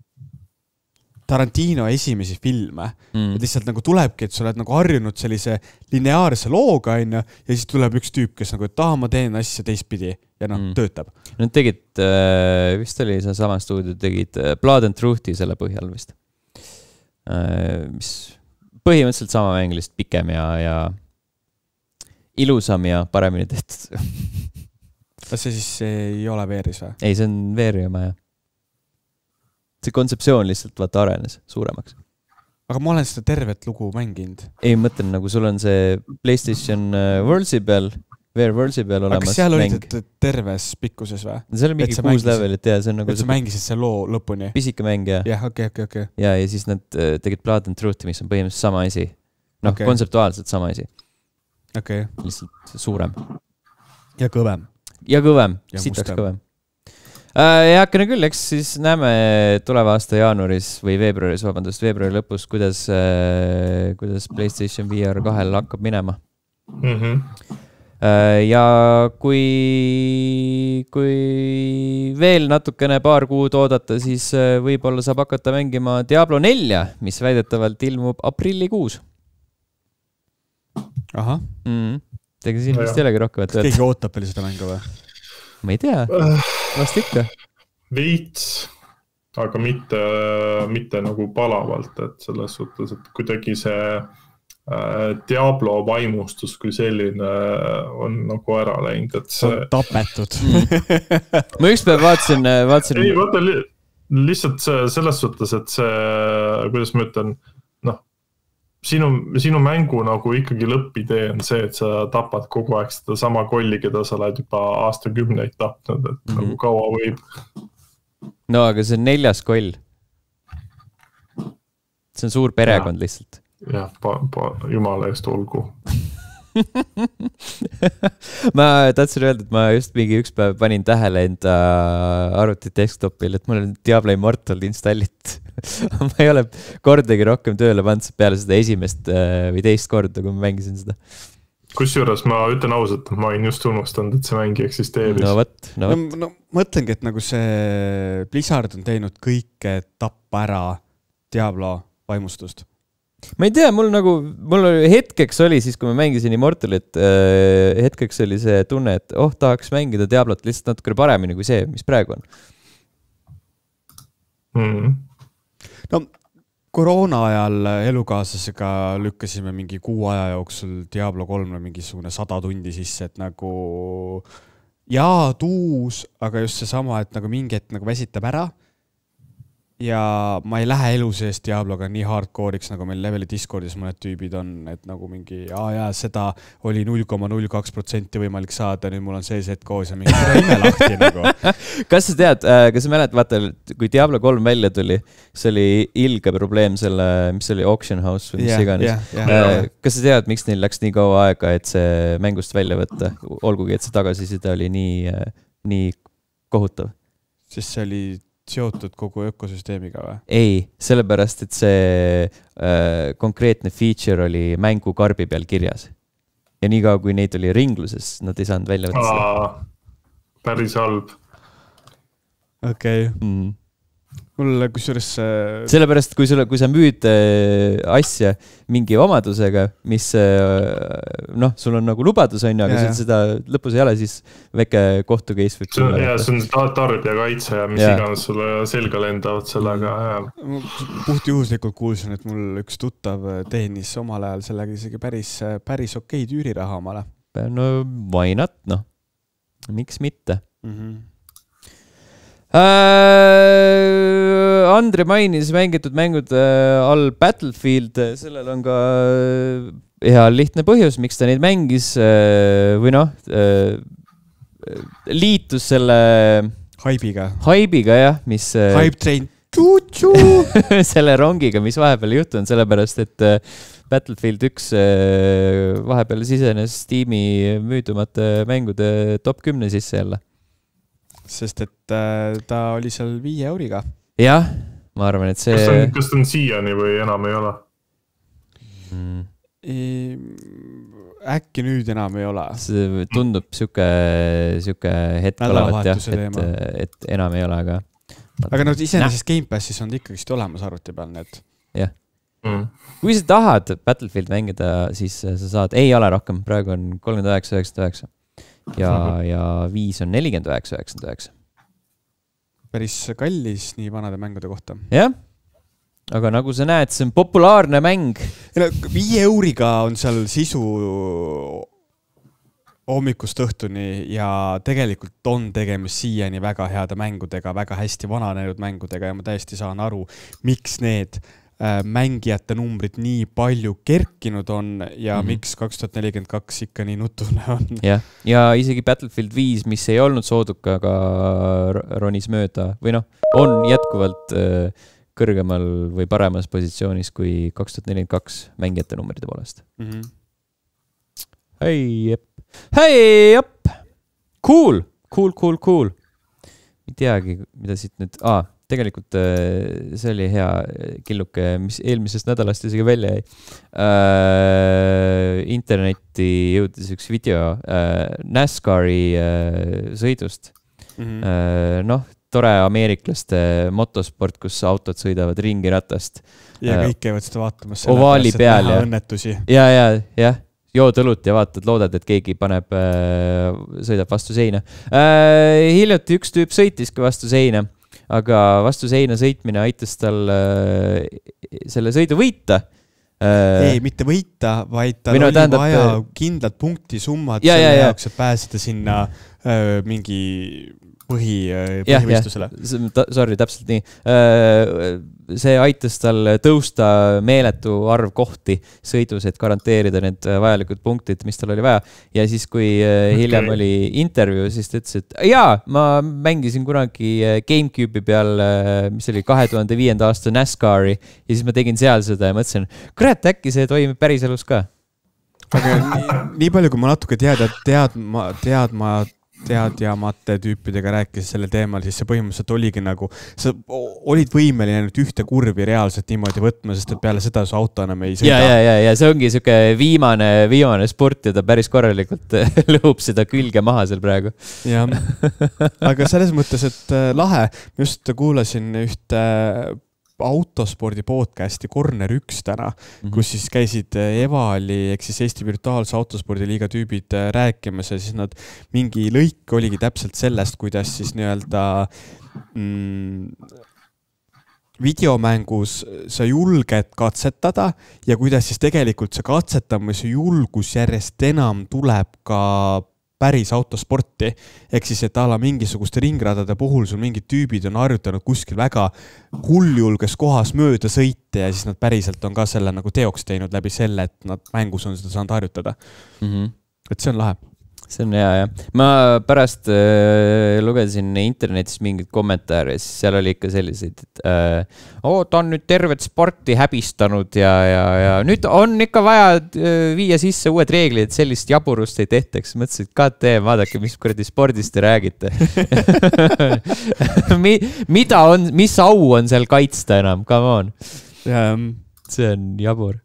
Speaker 2: Tarantino esimesi filme. Mm. Et lihtsalt nagu tulebki, et sa oled nagu harjunud sellise lineaarse looga ja siis tuleb üks tüüp, kes nagu, et taha, ma teen asja teistpidi ja noh, mm. töötab.
Speaker 1: Nad tegid, äh, vist oli see sama stuudio, tegid äh, Blood and Truth'i selle põhjal vist. Äh, mis põhimõtteliselt sama mäng, lihtsalt pikem ja, ja ilusam ja paremini tehtud.
Speaker 2: Kas see siis ei ole V R-is või?
Speaker 1: Ei, see on V R-i oma, jah. See kontseptsioon lihtsalt vaata arenes suuremaks.
Speaker 2: Aga ma olen seda tervet lugu mänginud.
Speaker 1: Ei, mõtlen, nagu sul on see PlayStation Worldsi peal, V R Worldsi peal olemas mäng.
Speaker 2: Aga seal olid terves pikkuses või?
Speaker 1: See oli mingi kuus levelit, ja see on nagu...
Speaker 2: Et sa mängisid see loo lõpuni?
Speaker 1: Pisike mäng, jah.
Speaker 2: Jah, okei, okei, okei.
Speaker 1: Ja, ja siis nad tegid Blood and Truth'i, mis on põhimõtteliselt sama asi. Noh, okay. Kontseptuaalselt sama asi.
Speaker 2: Okei. Okay.
Speaker 1: Lihtsalt suurem.
Speaker 2: Ja kõvem.
Speaker 1: Ja kõvem. Sitaks kõvem. Ja hakkene küll, eks siis näeme tuleva aasta jaanuaris või veebruaris, vabandust, veebruari lõpus, kuidas, kuidas PlayStation V R kahel hakkab minema.
Speaker 3: Mhm.
Speaker 1: Ja kui, kui veel natukene paar kuud oodata, siis võib-olla saab hakata mängima Diablo nelja, mis väidetavalt ilmub aprillikuus.
Speaker 2: Aha.
Speaker 1: Mm. Tegi siin vist jällegi rohkem, et...
Speaker 2: Kas keegi ootab veel seda mängu või?
Speaker 1: Ma ei tea. Vast ikka.
Speaker 3: Veits, aga mitte, mitte nagu palavalt, et selles suhtes, et kuidagi see... Diablo vaimustus kui selline on nagu ära läinud, et see...
Speaker 2: On tapetud.
Speaker 1: Ma üks päev vaatasin... vaatasin...
Speaker 3: Ei, vaata, li... lihtsalt see, selles suhtes, et see, kuidas ma ütlen, noh, sinu, sinu mängu nagu ikkagi lõppidee on see, et sa tapad kogu aeg seda sama kolli, keda sa oled juba aastakümneid tapnud, et mm-hmm. nagu kaua võib.
Speaker 1: No, aga see on neljas koll. See on suur perekond ja. Lihtsalt.
Speaker 3: Jah, pa, pa, jumala eest olgu.
Speaker 1: Ma tahtsin öelda, et ma just mingi üks päev panin tähele enda arvuti desktopil, et mul on Diablo Immortal installit. ma ei ole kordagi rohkem tööle pannud peale seda esimest või teist korda, kui ma mängisin seda.
Speaker 3: Kusjuures ma ütlen ausalt, et ma olin just unustanud, et see mängi eksisteeris.
Speaker 1: No võt, no võt.
Speaker 2: No, no mõtlengi, et nagu see Blizzard on teinud kõike tappa ära Diablo vaimustust.
Speaker 1: Ma ei tea, mul nagu, mul hetkeks oli siis, kui ma mängisin Immortalit, hetkeks oli see tunne, et oh, tahaks mängida Diablot lihtsalt natuke paremini kui see, mis praegu on.
Speaker 3: Mm.
Speaker 2: No, koroona ajal elukaaslasega lükkasime mingi kuu aja jooksul Diablo kolme mingisugune sada tundi sisse, et nagu jaa, tuus, aga just see sama, et nagu mingi hetk nagu väsitab ära. Ja ma ei lähe elu seest Diabloga nii hardcore'iks, nagu meil leveli Discordis mõned tüübid on, et nagu mingi, aa jaa, seda oli null koma null kaks protsenti võimalik saada, nüüd mul on see set koos ja mingi ime lahti nagu.
Speaker 1: Kas sa tead, kas sa mälet, vaata, kui Diablo kolm välja tuli, see oli ilge probleem selle, mis oli Auction House või mis yeah, iganes. Yeah, yeah. Kas sa tead, miks neil läks nii kaua aega, et see mängust välja võtta, olgugi, et see tagasiside oli nii, nii kohutav?
Speaker 2: Sest see oli seotud kogu ökosüsteemiga või?
Speaker 1: Ei, sellepärast, et see äh, konkreetne feature oli mängu karbi peal kirjas. Ja nii kaua, kui neid oli ringluses, nad ei saanud välja võtta seda.
Speaker 3: Päris halb.
Speaker 2: Okei. Okay.
Speaker 1: Mm.
Speaker 2: Mul kusjuures...
Speaker 1: Sellepärast, kui, sulle, kui sa müüd äh, asja mingi omadusega, mis äh, noh, sul on nagu lubadus on, aga ja, seda lõpus ei ole, siis väike kohtu case võib
Speaker 3: tulla. Ja, see on tarbijakaitse ja mis ja. Iganes sulle selga lendavad sellega. Ja.
Speaker 2: Puht juhuslikult kuulsin, et mul üks tuttav teenis omal ajal sellega isegi päris, päris okei tüüriraha omale.
Speaker 1: No why not, noh. Miks mitte?
Speaker 2: Mhm.
Speaker 1: Äh, Andre mainis mängitud mängud äh, all Battlefield, sellel on ka äh, hea lihtne põhjus, miks ta neid mängis äh, või noh, äh, liitus selle
Speaker 2: haibiga,
Speaker 1: haibiga jah, mis äh,
Speaker 2: Hype train
Speaker 1: selle rongiga, mis vahepeal juhtunud, sellepärast, et äh, Battlefield üks äh, vahepeal sisenes Steam'i müüdumate mängude top kümne sisse jälle.
Speaker 2: Sest et äh, ta oli seal viie euriga.
Speaker 1: Jah, ma arvan, et see...
Speaker 3: Kas ta on, kas ta on siiani või enam ei ole?
Speaker 1: Mm.
Speaker 2: E, äkki nüüd enam ei ole.
Speaker 1: See tundub süke, süke hetk olevat, jah, et, et enam ei ole, aga...
Speaker 2: Aga no iseenesest Game Passis on ikkagi olemas arvuti peal need.
Speaker 1: Jah.
Speaker 3: Mm.
Speaker 1: Kui sa tahad Battlefield mängida, siis sa saad... Ei ole rohkem, praegu on kolmkümmend üheksa üheksakümmend üheksa. Ja, ja viis on nelikümmend üheksa üheksakümmend üheksa.
Speaker 2: Päris kallis nii vanade mängude kohta.
Speaker 1: Jah, aga nagu sa näed, see on populaarne mäng.
Speaker 2: Viie euriga on seal sisu hommikust õhtuni ja tegelikult on tegemist siiani väga heade mängudega, väga hästi vananenud mängudega ja ma täiesti saan aru, miks need mängijate numbrid nii palju kerkinud on ja mm-hmm. miks kaks tuhat nelikümmend kaks ikka nii nutune on.
Speaker 1: Ja, ja isegi Battlefield viis, mis ei olnud sooduka, aga ronis mööda, või noh, on jätkuvalt kõrgemal või paremas positsioonis kui kaks tuhat nelikümmend kaks mängijate numbride poolest.
Speaker 2: Mm-hmm.
Speaker 1: Hei, jep. Hei, jep. Cool, cool, cool, cool. Ei teagi, mida siit nüüd... Aa, tegelikult see oli hea killuke, mis eelmisest nädalast isegi välja jäi. Äh, internetti jõudis üks video äh, NASCARi äh, sõidust. Mm-hmm. Äh, noh, tore ameeriklaste motosport, kus autod sõidavad ringi ratast.
Speaker 2: Ja äh, kõik käivad seda vaatamas.
Speaker 1: Ovaali peal. Ja,
Speaker 2: õnnetusi.
Speaker 1: ja, ja, ja. Jood õlut ja vaatad, loodad, et keegi paneb, äh, sõidab vastu seina. Äh, hiljuti üks tüüp sõitiski vastu seina. Aga vastu seina sõitmine aitas tal äh, selle sõidu võita.
Speaker 2: Äh, ei, mitte võita, vaid tal
Speaker 1: no,
Speaker 2: oli
Speaker 1: tähendab,
Speaker 2: vaja kindlad punkti summad
Speaker 1: ja,
Speaker 2: selle
Speaker 1: ja,
Speaker 2: jaoks, et pääseda sinna äh, mingi põhi, põhivõistlusele.
Speaker 1: Sorry, täpselt nii. Äh, see aitas tal tõusta meeletu arv kohti sõidus, et garanteerida need vajalikud punktid, mis tal oli vaja. Ja siis, kui hiljem okay. oli intervjuu, siis ta ütles, et jaa, ma mängisin kunagi GameCube'i peal, mis oli kahe tuhande viienda aasta NASCARi ja siis ma tegin seal seda ja mõtlesin, kurat, äkki see toimib päris elus ka.
Speaker 2: Aga nii, nii palju, kui ma natuke teada, teadma, teadma teadjamate tüüpidega rääkis selle teemal, siis see põhimõtteliselt oligi nagu, sa olid võimeline nüüd ühte kurvi reaalselt niimoodi võtma, sest et peale seda su auto enam ei sõida.
Speaker 1: Ja, ja, ja, ja see ongi siuke viimane, viimane sport ja ta päris korralikult lõhub seda külge maha seal praegu.
Speaker 2: Ja, aga selles mõttes, et lahe, just kuulasin ühte autospordi podcasti Corner üks täna, mm-hmm. kus siis käisid Evali ehk siis Eesti virtuaalse autospordi liiga tüübid rääkimas ja siis nad mingi lõik oligi täpselt sellest, kuidas siis nii-öelda mm, videomängus sa julged katsetada ja kuidas siis tegelikult see katsetamise julgus järjest enam tuleb ka päris autosporti, ehk siis, et ala mingisuguste ringradade puhul sul mingid tüübid on harjutanud kuskil väga hulljulges kohas mööda sõite ja siis nad päriselt on ka selle nagu teoks teinud läbi selle, et nad mängus on seda saanud harjutada. Mm-hmm. Et see on lahe.
Speaker 1: See on hea, jah. Ma pärast äh, lugesin internetis mingid kommentaare, siis seal oli ikka selliseid, et äh, oh, ta on nüüd tervet sporti häbistanud ja, ja, ja nüüd on ikka vaja äh, viia sisse uued reeglid, et sellist jaburust ei tehtaks. Mõtlesin, et K T, vaadake, mis kuradi spordist te räägite. Mi, mida on, mis au on seal kaitsta enam? Come on.
Speaker 2: Yeah.
Speaker 1: See on jabur.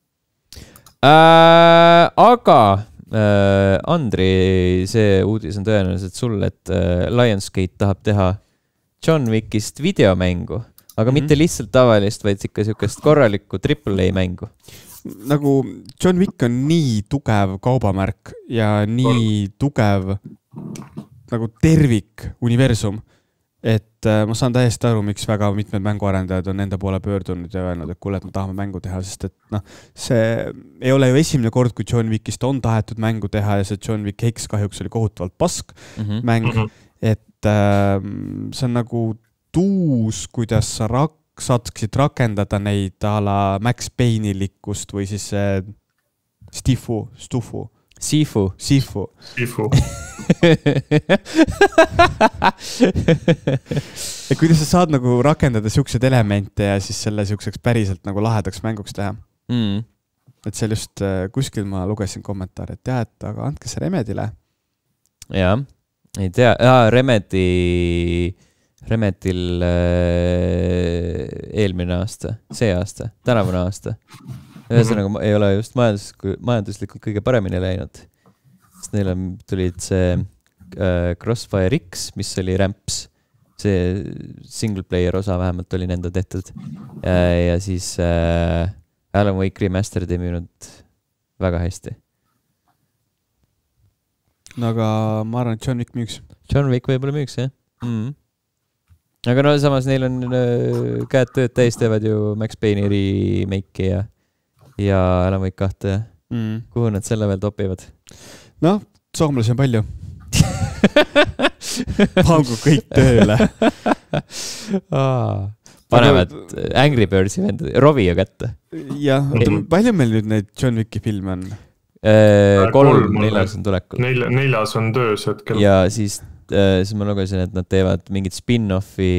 Speaker 1: Äh, aga... Uh, Andri, see uudis on tõenäoliselt sulle, et uh, Lionsgate tahab teha John Wickist videomängu, aga mm-hmm. mitte lihtsalt tavalist, vaid ikka siukest korralikku triple A mängu.
Speaker 2: Nagu John Wick on nii tugev kaubamärk ja nii tugev nagu tervik universum, et uh, ma saan täiesti aru, miks väga mitmed mänguarendajad on enda poole pöördunud ja öelnud, et kuule, et me tahame mängu teha, sest et noh, see ei ole ju esimene kord, kui John Wickist on tahetud mängu teha ja see John Wick X kahjuks oli kohutavalt pask mm-hmm. mäng, et uh, see on nagu tuus, kuidas sa rak- saaksid rakendada neid a la Max Payne-likkust või siis uh, Stifu, Stufu.
Speaker 1: Sifu.
Speaker 2: Sifu.
Speaker 3: Sifu.
Speaker 2: ja kuidas sa saad nagu rakendada siukseid elemente ja siis selle siukseks päriselt nagu lahedaks mänguks teha. Mm. Et seal just kuskil ma lugesin kommentaari, et jah, et aga andke see Remedile.
Speaker 1: Jaa, ei tea. Jaa, Remedi, Remedil äh, eelmine aasta, see aasta, tänavune aasta. Ühesõnaga ei ole just majandus, majanduslikult kõige paremini läinud. Sest neil on, tulid see äh, Crossfire X, mis oli Ramps. See single player osa vähemalt oli nende tehtud. Ja, ja siis äh, Alan Wake Remastered ei müünud väga hästi.
Speaker 2: No aga ma arvan, et John Wick müüks.
Speaker 1: John Wick võib-olla müüks, jah. Mm. Aga no samas neil on äh, käed tööd täis, teevad ju Max Payne'i remake ja ja Alan Wake kahte. Mm. Kuhu nad selle veel topivad?
Speaker 2: No, soomlasi on palju. Pangu kõik tööle.
Speaker 1: Aa, panevad Angry Birdsi vend, Rovio kätte.
Speaker 2: Jah, palju meil nüüd neid John Wicki filme on?
Speaker 1: Äh, kolm, neljas on tulekul.
Speaker 3: Nel, neljas on töös hetkel.
Speaker 1: Ja siis, äh, siis ma lugesin, et nad teevad mingit spin-offi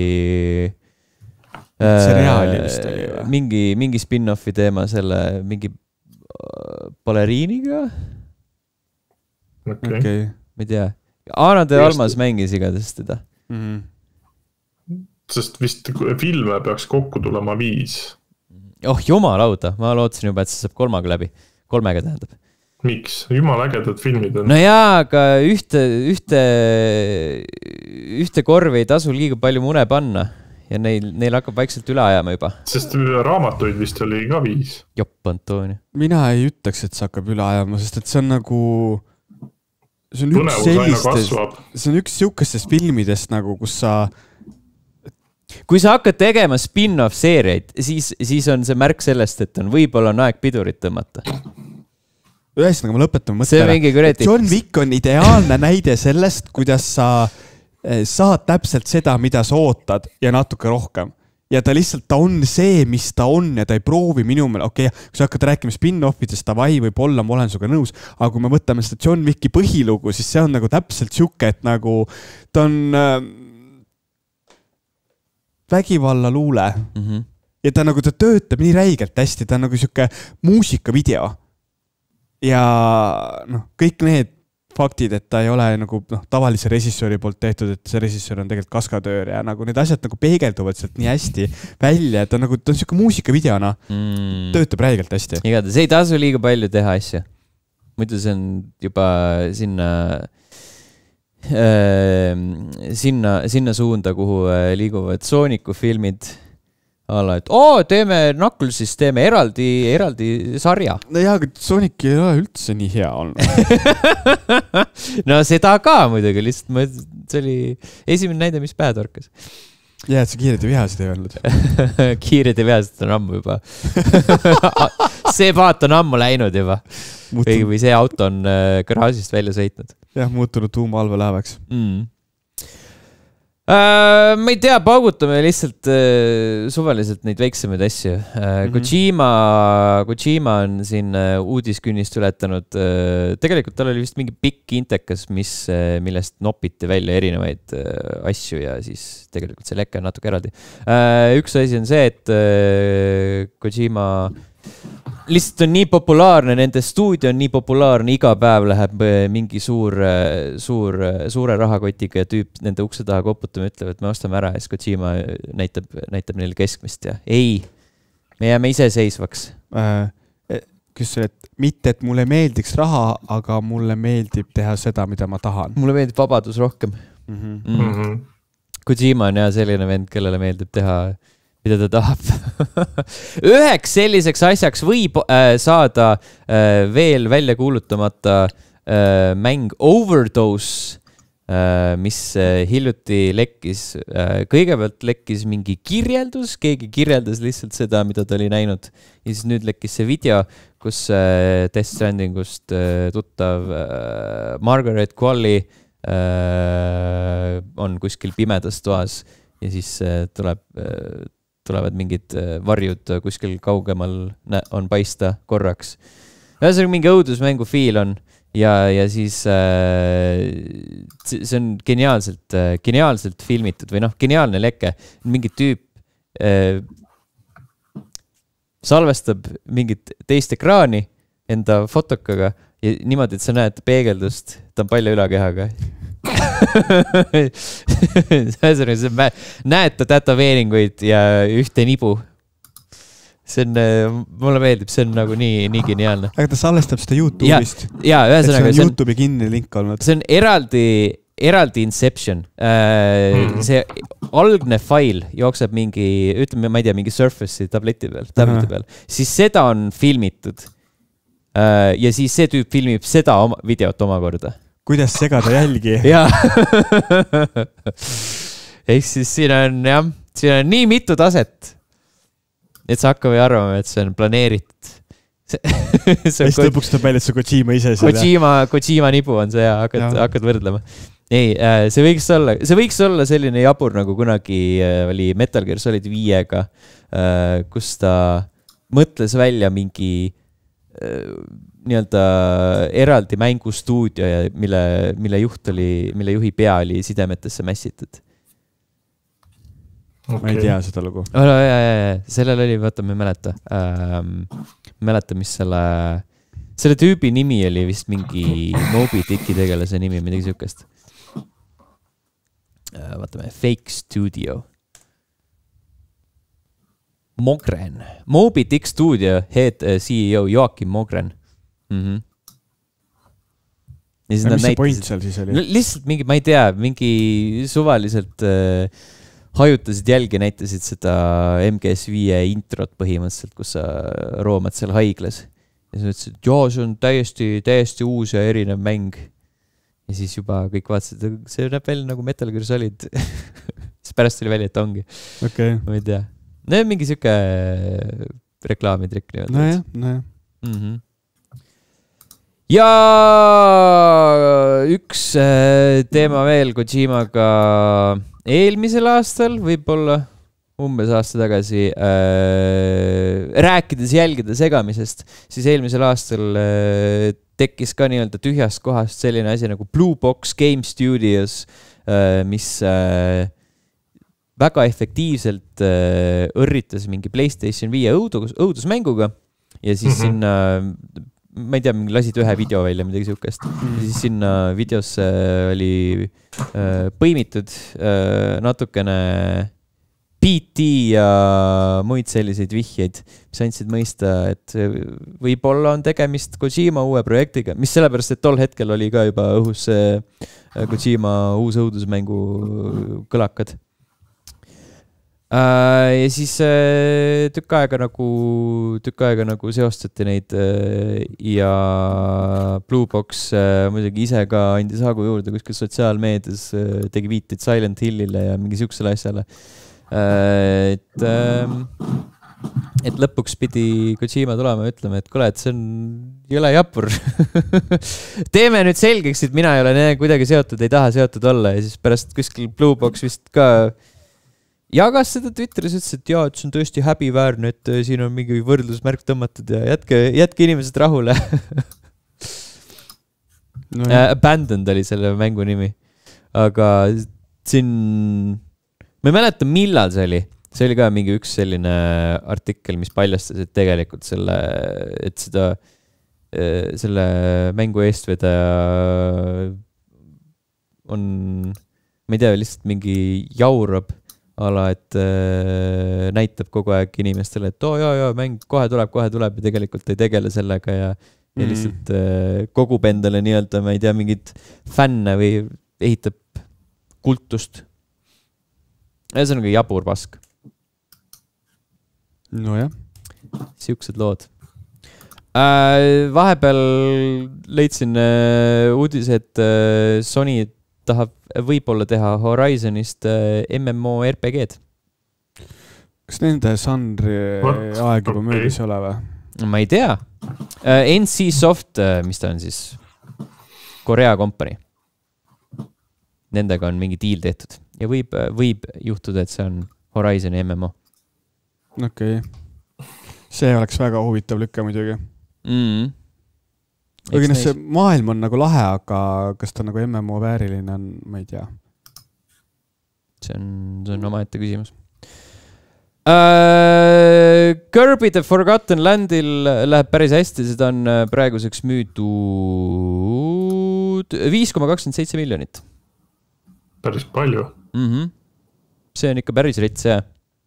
Speaker 2: seriaali vist oli või?
Speaker 1: Mingi, mingi spin-offi teema selle mingi baleriiniga?
Speaker 3: Okay. Okay.
Speaker 1: Ma ei tea. Ana de Almas mängis igatahes teda.
Speaker 3: Mm-hmm. Sest vist filme peaks kokku tulema viis.
Speaker 1: Oh, jumalauda. Ma lootsin juba, et see saab kolmaga läbi. Kolmega tähendab.
Speaker 3: Miks? Jumal ägedad filmid on.
Speaker 1: No jaa, aga ühte, ühte, ühte korvi ei tasu liiga palju mune panna. Ja neil, neil hakkab vaikselt üle ajama juba.
Speaker 3: Sest raamatuid vist oli ka viis.
Speaker 1: Jopp, Antooni.
Speaker 2: Mina ei ütleks, et see hakkab üle ajama, sest et see on nagu... See on üks sellistest... See on üks siukestest filmidest, nagu, kus sa...
Speaker 1: Kui sa hakkad tegema spin-off seeriaid, siis, siis on see märk sellest, et on võib-olla on aeg pidurit tõmmata.
Speaker 2: Ühesõnaga, ma lõpetan mõttele. John Wick on ideaalne näide sellest, kuidas sa... saad täpselt seda, mida sa ootad ja natuke rohkem. Ja ta lihtsalt, ta on see, mis ta on ja ta ei proovi minu meele, okei, okay, kui sa hakkad rääkima spin-offidest, tavai võib-olla, ma olen suga nõus, aga kui me võtame seda John Wicki põhilugu, siis see on nagu täpselt siuke, et nagu ta on äh, vägivalla luule mm-hmm. ja ta nagu, ta töötab nii räigelt hästi, ta on nagu siuke muusikavideo ja noh, kõik need faktid, et ta ei ole nagu noh, tavalise režissööri poolt tehtud, et see režissöör on tegelikult kaskadöör ja nagu need asjad nagu peegelduvad sealt nii hästi välja, et ta on nagu, ta on siuke muusikavideona mm. töötab räigelt hästi.
Speaker 1: Igatahes ei tasu liiga palju teha asja. Muidu see on juba sinna äh, sinna, sinna suunda, kuhu liiguvad Sooniku filmid alla, et oo, teeme Knucklesis, teeme eraldi, eraldi sarja.
Speaker 2: No jaa, aga Sonic ei ole üldse nii hea olnud.
Speaker 1: No seda ka muidugi, lihtsalt ma, see oli esimene näide, mis pähe torkas.
Speaker 2: Jaa, et see kiired ja vihased ei olnud.
Speaker 1: Kiired ja vihased on ammu juba. See paat on ammu läinud juba. Või, või see auto on garaažist välja sõitnud.
Speaker 2: Jah, muutunud tuumalve lähevaks.
Speaker 1: Mm. Uh, ma ei tea, paugutame lihtsalt uh, suvaliselt neid väiksemaid asju. Uh, mm-hmm. Kojima, Kojima on siin uh, uudiskünnist ületanud. Uh, tegelikult tal oli vist mingi pikk intekas, mis, uh, millest nopiti välja erinevaid uh, asju ja siis tegelikult see leke on natuke eraldi. Uh, üks asi on see, et uh, Kojima lihtsalt on nii populaarne, nende stuudio on nii populaarne, iga päev läheb mingi suur, suur, suure rahakotiga ja tüüp nende ukse taha koputama ütleb, et me ostame ära ja siis Kojima näitab, näitab neile keskmist ja ei, me jääme iseseisvaks.
Speaker 2: Äh, kus see, et mitte, et mulle meeldiks raha, aga mulle meeldib teha seda, mida ma tahan.
Speaker 1: Mulle meeldib vabadus rohkem. Mm-hmm. Mm-hmm. Kojima on jah selline vend, kellele meeldib teha mida ta tahab. Üheks selliseks asjaks võib äh, saada äh, veel välja kuulutamata äh, mäng Overdose, äh, mis äh, hiljuti lekkis. Äh, kõigepealt lekkis mingi kirjeldus, keegi kirjeldas lihtsalt seda, mida ta oli näinud. Ja siis nüüd lekkis see video, kus äh, Death Strandingust äh, tuttav äh, Margaret Qualley äh, on kuskil pimedas toas ja siis äh, tuleb... Äh, tulevad mingid varjud kuskil kaugemal on paista korraks. See on mingi õudusmängu feel on ja, ja siis äh, see on geniaalselt, geniaalselt filmitud või noh, geniaalne leke. Mingi tüüp äh, salvestab mingit teist ekraani enda fotokaga ja niimoodi, et sa näed peegeldust, ta on palju ülakehaga. Näed ta tätoveeringuid ja ühte nibu. See on, mulle meeldib, see on nagu nii, nii geniaalne.
Speaker 2: Aga ta salvestab seda YouTube'ist.
Speaker 1: Ja, ja ühesõnaga,
Speaker 2: see on YouTube'i kinni link olnud.
Speaker 1: See on eraldi, eraldi Inception. Mm. See algne fail jookseb mingi, ütleme, ma ei tea, mingi Surface'i tableti peal, tableti peal. Siis seda on filmitud. Ja siis see tüüp filmib seda oma, videot omakorda.
Speaker 2: Kuidas segada jälgi?
Speaker 1: Jaa. Ehk siis siin on, jah, siin on nii mitu taset, et sa hakkab ei arvama, et see on planeeritud.
Speaker 2: Siis lõpuks tuleb välja, et see Kojima ise.
Speaker 1: Kojima, Kojima nibu on see ja hakkad, ja. hakkad võrdlema. Ei, see võiks olla, see võiks olla selline jabur, nagu kunagi oli Metal Gear Solid viiega, kus ta mõtles välja mingi nii-öelda eraldi mängustuudio ja mille, mille juht oli, mille juhi pea oli sidemetesse mässitud.
Speaker 2: Okay. Ma ei tea seda lugu.
Speaker 1: Oh, no, ja, ja, ja. Sellel oli, vaata, ma ei mäleta. Ähm, mäleta, mis selle, selle tüübi nimi oli vist mingi Moby Dicki tegelase nimi, midagi sükest. Äh, vaatame, Fake Studio. Mogren. Moby Dick Studio head C E O Joakim Mogren. Mm-hmm.
Speaker 2: Ja mis see point seal siis oli?
Speaker 1: Lihtsalt mingi, ma ei tea, mingi suvaliselt äh, hajutasid jälgi, näitasid seda M G S viie introt põhimõtteliselt, kus sa roomad seal haiglas. Ja siis ütlesid, et joo, see on täiesti, täiesti uus ja erinev mäng. Ja siis juba kõik vaatasid, see näeb veel nagu Metal Gear Solid. Siis pärast oli välja, et ongi.
Speaker 2: Okay.
Speaker 1: Ma ei tea. No mingi siuke reklaamitrikk.
Speaker 2: No jah, no jah.
Speaker 1: Mm-hmm. Ja üks teema veel Kojimaga eelmisel aastal, võib-olla umbes aasta tagasi, äh, rääkides jälgide segamisest, siis eelmisel aastal äh, tekkis ka nii-öelda tühjast kohast selline asi nagu Blue Box Game Studios, äh, mis äh, väga efektiivselt äh, õrritas mingi PlayStation viie õudus, õudusmänguga ja siis mm-hmm. sinna ma ei tea, lasid ühe video välja, midagi siukest. Mm. Ja siis sinna videosse oli äh, põimitud äh, natukene P T ja muid selliseid vihjeid, mis andsid mõista, et võib-olla on tegemist Kojima uue projektiga, mis sellepärast, et tol hetkel oli ka juba õhus see Kojima uus õudusmängu kõlakad. Ja siis tükk aega nagu, tükk aega nagu seostati neid ja Bluebox muidugi ise ka andis haagu juurde kuskil sotsiaalmeedias, tegi viiteid Silent Hillile ja mingi siuksele asjale. Et, et lõpuks pidi Kojima tulema ja ütlema, et kuule, et see on jõle japur. Teeme nüüd selgeks, et mina ei ole kuidagi seotud, ei taha seotud olla. Ja siis pärast kuskil Bluebox vist ka jagas seda Twitteris, ütles, et jaa, et see on tõesti häbiväärne, et siin on mingi võrdlusmärk tõmmatud ja jätke, jätke inimesed rahule. No, Abandoned oli selle mängu nimi. Aga siin... Ma ei mäleta, millal see oli. See oli ka mingi üks selline artikkel, mis paljastas, et tegelikult selle, et seda, selle mängu eestvedaja on, ma ei tea, lihtsalt mingi jaurab ala, et näitab kogu aeg inimestele, et oo, jaa, jaa, mäng kohe tuleb, kohe tuleb ja tegelikult ei tegele sellega ja, ja lihtsalt mm. kogub endale nii-öelda, ma ei tea, mingid fänne või ehitab kultust. Ja see on ka jabur pask.
Speaker 2: No jah.
Speaker 1: Siuksed lood. Äh, vahepeal leidsin äh, uudis, et äh, Sony tahab võib-olla teha Horizonist äh, M M O R P G-d.
Speaker 2: Kas nende žanri aeg juba möödis ole või?
Speaker 1: Ma ei tea. Äh, N C Soft, äh, mis ta on siis? Korea company. Nendega on mingi deal tehtud. Ja võib, võib juhtuda, et see on Horizoni M M O.
Speaker 2: Okei. Okay. See oleks väga huvitav lükka muidugi.
Speaker 1: Mm.
Speaker 2: Aga see maailm on nagu lahe, aga kas ta nagu M M O vääriline on, ma ei tea.
Speaker 1: See on, see on oma ette küsimus. Uh, Kirby The Forgotten Landil läheb päris hästi, seda on praeguseks müüdud viis koma kakskümmend seitse miljonit.
Speaker 3: Päris palju.
Speaker 1: Mm-hmm. See on ikka päris rits, jah.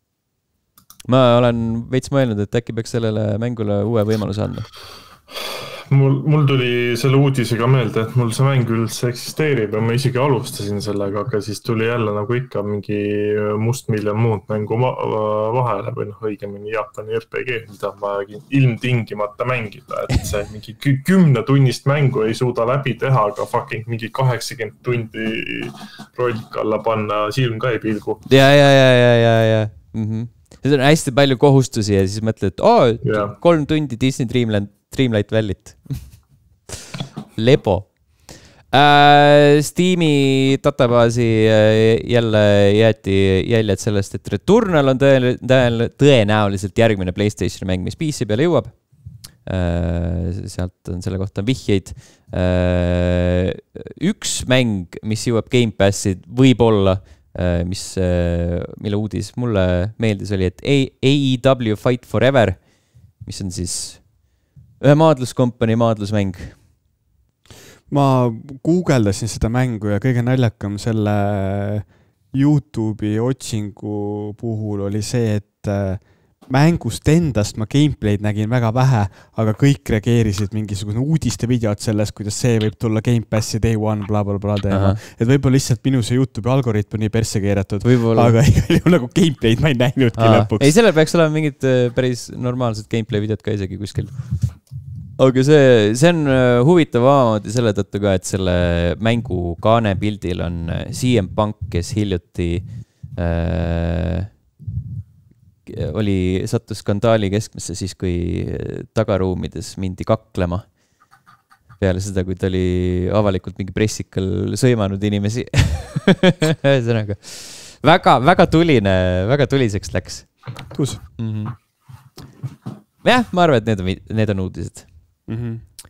Speaker 1: Ma olen veits mõelnud, et äkki peaks sellele mängule uue võimaluse andma.
Speaker 3: Mul, mul tuli selle uudisega meelde, et mul see mäng üldse eksisteerib ja ma isegi alustasin sellega, aga siis tuli jälle nagu ikka mingi must miljon muud mängu vahele või noh, õigemini Jaapani R P G, mida ma ilmtingimata mängida, et see mingi kümne tunnist mängu ei suuda läbi teha, aga fucking mingi kaheksakümmend tundi rollik alla panna, silm ka ei pilgu.
Speaker 1: Ja, ja, ja, ja, ja, ja. Mm-hmm. See on hästi palju kohustusi ja siis mõtled, et oo, yeah. kolm tundi Disney Dreamland Dreamlight Valley't. Lebo. Äh, Steam'i databaasi jälle jäeti jäljed sellest, et Returnal on tõe, tõe, tõenäoliselt järgmine PlayStation mäng, mis P C peale jõuab. Äh, sealt on selle kohta vihjeid. Äh, üks mäng, mis jõuab Game Passi, võib-olla, äh, mis, äh, mille uudis mulle meeldis oli, et A E W Fight Forever, mis on siis ühe maadluskompani maadlusmäng.
Speaker 2: Ma guugeldasin seda mängu ja kõige naljakam selle YouTube'i otsingu puhul oli see, et mängust endast ma gameplay'd nägin väga vähe, aga kõik reageerisid mingisugune uudiste videod sellest, kuidas see võib tulla Game Passi day one, bla bla bla teema. Et võib-olla lihtsalt minu see YouTube'i algoritm on nii persse keeratud, võibolla. Aga igal juhul nagu gameplay'd ma ei näinudki Aa. lõpuks.
Speaker 1: Ei, sellel peaks olema mingid päris normaalsed gameplay videod ka isegi kuskil. Aga see, see on huvitav omamoodi selle tõttu ka, et selle mängu kaanepildil on C M Punk, kes hiljuti äh, oli, sattus skandaali keskmesse siis, kui tagaruumides mindi kaklema. Peale seda, kui ta oli avalikult mingi pressikal sõimanud inimesi. Ühesõnaga, väga, väga tuline, väga tuliseks läks.
Speaker 2: Tuus.
Speaker 1: Mm-hmm. Jah, ma arvan, et need on, need on uudised.
Speaker 2: Mm-hmm.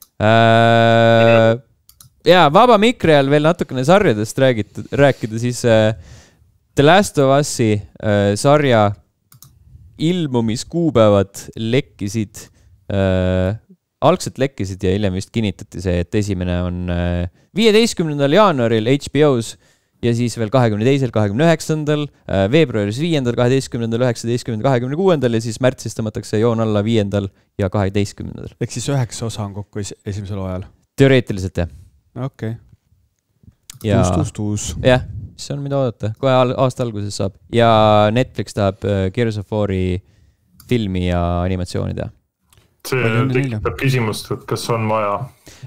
Speaker 1: Äh, ja, vaba mikri all veel natukene sarjadest räägida, rääkida, siis äh, The Last of Us'i äh, sarja ilmumiskuupäevad lekkisid äh, algselt lekkisid ja hiljem vist kinnitati see, et esimene on viieteistkümnendal jaanuaril H B O's ja siis veel kahekümne teisel, kahekümne üheksandal, veebruaris viiendal, kaheteistkümnendal, üheksateistkümnendal, kahekümne kuuendal ja siis märtsis tõmmatakse joon alla viiendal ja kaheteistkümnendal.
Speaker 2: Ehk siis üheksa osa on kokku esimesel hooajal?
Speaker 1: Teoreetiliselt, jah.
Speaker 2: Okei.
Speaker 1: Ja,
Speaker 2: tuus, tuus, tuus.
Speaker 1: Jah, mis on mida oodata. Kohe aasta alguses saab. Ja Netflix tahab Gears of War'i filmi ja animatsiooni teha.
Speaker 3: See tekitab küsimust, et kas on vaja?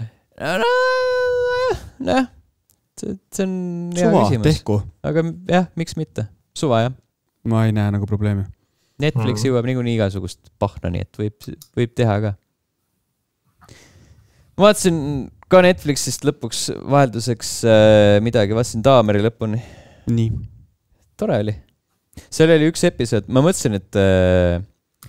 Speaker 1: Näh. See on hea
Speaker 2: suva,
Speaker 1: küsimus.
Speaker 2: Tehku.
Speaker 1: Aga jah, miks mitte? Suva, jah.
Speaker 2: Ma ei näe nagu probleemi.
Speaker 1: Netflix mm-hmm. jõuab niikuinii igasugust pahna, nii et võib, võib teha ka. Ma vaatasin ka Netflixist lõpuks vahelduseks äh, midagi, vaatasin Daameri lõpuni.
Speaker 2: Nii.
Speaker 1: Tore oli. Seal oli üks episood, ma mõtlesin, et, äh,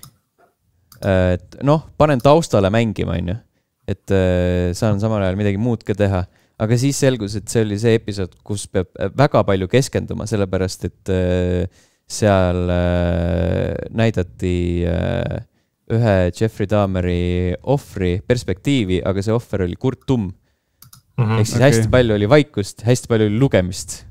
Speaker 1: et noh, panen taustale mängima, on ju. Et äh, saan samal ajal midagi muud ka teha. Aga siis selgus, et see oli see episood, kus peab väga palju keskenduma, sellepärast, et seal näidati ühe Jeffrey Dahmeri ohvri perspektiivi, aga see ohver oli Kurt Tumm. Mm-hmm. Ehk siis okay. hästi palju oli vaikust, hästi palju oli lugemist.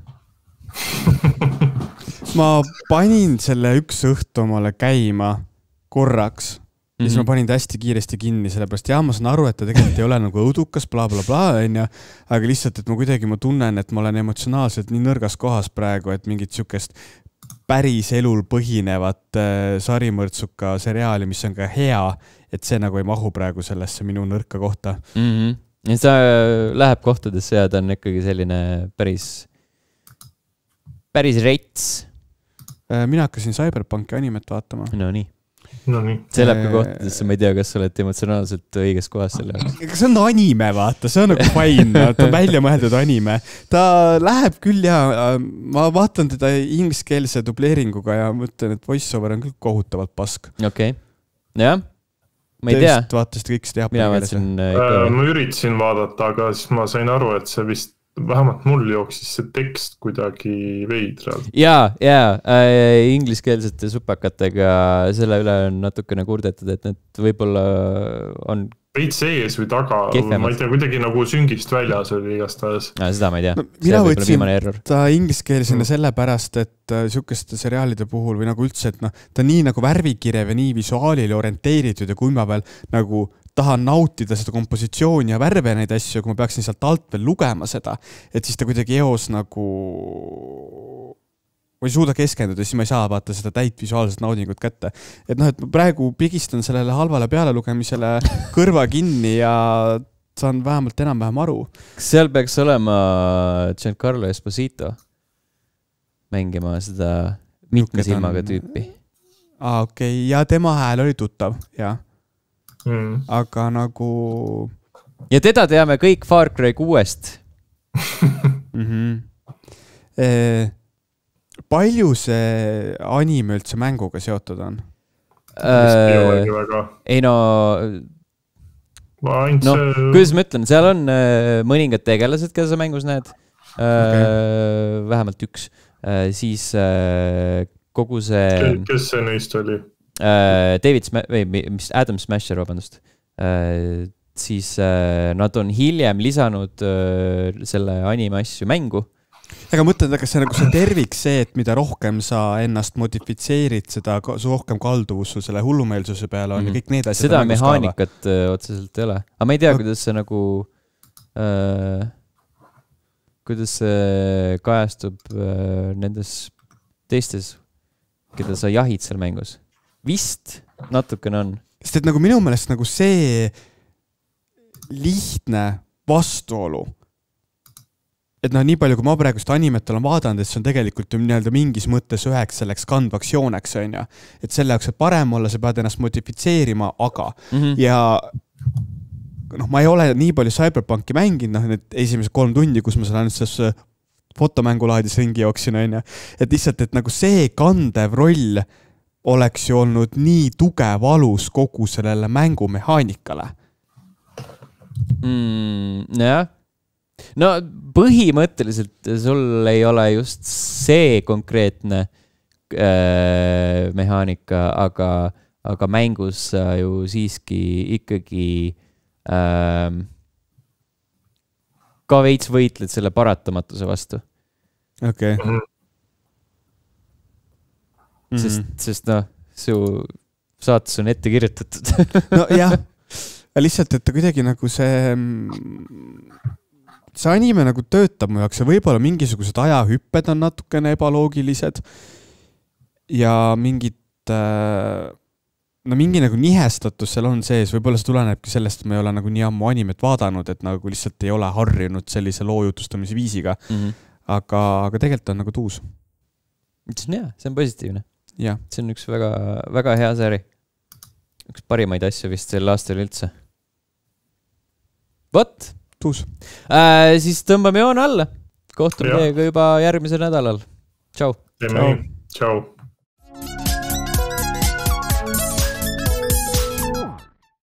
Speaker 2: Ma panin selle üks õhtu omale käima korraks. Ja siis ma panin ta hästi kiiresti kinni, sellepärast jah, ma saan aru, et ta tegelikult ei ole nagu õudukas, bla, bla, bla, ja, aga lihtsalt, et ma kuidagi ma tunnen, et ma olen emotsionaalselt nii nõrgas kohas praegu, et mingit sükest päris elul põhinevat äh, sarimõrtsuka seriaali, mis on ka hea, et see nagu ei mahu praegu sellesse minu nõrka kohta.
Speaker 1: Mm-hmm. Ja see läheb kohtadesse ja ta on ikkagi selline päris, päris reits.
Speaker 2: Äh, mina hakkasin Cyberpunki animet vaatama.
Speaker 1: No nii.
Speaker 3: No nii.
Speaker 1: See läheb ka kohtadesse, ma ei tea, kas sa oled emotsionaalselt õiges kohas selle jaoks.
Speaker 2: See on anime, vaata, see on nagu fine, ta on välja mõeldud anime. Ta läheb küll ja ma vaatan teda ingliskeelse dubleeringuga ja mõtlen, et voiceover on küll kohutavalt pask.
Speaker 1: Okei, okay. jah, ma ei tea.
Speaker 2: Te vaatasid kõik seda
Speaker 1: Mina vaatasin
Speaker 3: äh, ma üritasin vaadata, aga siis ma sain aru, et see vist vähemalt mul jooksis see tekst kuidagi veidralt.
Speaker 1: Jaa, jaa, äh, ingliskeelsete supakatega selle üle on natukene kurdetud, et need võib-olla on
Speaker 3: veits ees või taga, kehvemad. Ma ei tea, kuidagi nagu süngist väljas oli igastades.
Speaker 1: No, seda ma ei tea.
Speaker 2: No, mina võtsin ta ingliskeelsena mm. sellepärast, et äh, sükeste seriaalide puhul või nagu üldse, et no, ta nii nagu värvikirev ja nii visuaalile orienteeritud ja kui ma veel nagu tahan nautida seda kompositsiooni ja värve neid asju, kui ma peaksin sealt alt veel lugema seda, et siis ta kuidagi eos nagu ma ei suuda keskenduda, siis ma ei saa vaata seda täit visuaalset naudingut kätte. Et noh, et ma praegu pigistan sellele halvale peale lugemisele kõrva kinni ja saan vähemalt enam-vähem aru.
Speaker 1: Kas seal peaks olema Giancarlo Esposito mängima seda mitme silmaga tüüpi?
Speaker 2: Aa, okei, okay. Ja tema hääl oli tuttav, jah. Mm. Aga nagu
Speaker 1: ja teda teame kõik Far Cry kuuest.
Speaker 2: mm-hmm. e, palju see anime üldse mänguga seotud on?
Speaker 1: Äh, ei no no, kuidas ma ütlen, seal on äh, mõningad tegelased, keda sa mängus näed äh, okay. Vähemalt üks äh, siis äh, kogu see
Speaker 3: kes see neist oli?
Speaker 1: Uh, David Sma- või mis Adam Smasher, vabandust. Uh, siis uh, nad on hiljem lisanud uh, selle anime asju mängu.
Speaker 2: Aga mõtled, kas see, nagu see tervik see, et mida rohkem sa ennast modifitseerid, seda rohkem kalduvus sul selle hullumeelsuse peale on mm-hmm. ja kõik need asjad.
Speaker 1: Seda mehaanikat uh, otseselt ei ole. Aga ma ei tea, kuidas see nagu uh, kuidas see kajastub uh, nendes teistes, keda sa jahid seal mängus. Vist natukene on.
Speaker 2: Sest et nagu minu meelest nagu see lihtne vastuolu, et noh, nii palju, kui ma praegust animet olen vaadanud, et see on tegelikult ju nii-öelda mingis mõttes üheks selleks kandvaks jooneks, on ju. Et selle jaoks, et parem olla, sa pead ennast modifitseerima, aga mm-hmm. ja noh, ma ei ole nii palju Cyberpunki mänginud, noh, need esimesed kolm tundi, kus ma saan ainult selles fotomängulaadis ringi jooksin, on ju. Et lihtsalt, et nagu see kandev roll oleks ju olnud nii tugev alus kogu sellele mängumehaanikale.
Speaker 1: Mm, jah. No põhimõtteliselt sul ei ole just see konkreetne äh, mehaanika, aga, aga mängus sa ju siiski ikkagi ähm, ka veits võitled selle paratamatuse vastu.
Speaker 2: okei okay.
Speaker 3: Mhm.
Speaker 1: mm. sest, sest noh, su saatus on ette kirjutatud.
Speaker 2: no jah, lihtsalt, et ta kuidagi nagu see see anime nagu töötab mu jaoks ja võib-olla mingisugused ajahüpped on natukene ebaloogilised ja mingid no mingi nagu nihestatus seal on sees, võib-olla see tulenebki sellest, et ma ei ole nagu nii ammu animet vaadanud, et nagu lihtsalt ei ole harjunud sellise loo jutustamise viisiga. Mm-hmm. Aga, aga tegelikult on nagu tuus.
Speaker 1: See on hea, see on positiivne.
Speaker 2: Ja.
Speaker 1: See on üks väga, väga hea sari. Üks parimaid asju vist sel aastal üldse. Vot.
Speaker 2: Tuus.
Speaker 1: Äh, siis tõmbame joon alla. Kohtume teiega juba järgmisel nädalal. Tšau.
Speaker 3: Tšau. Tšau.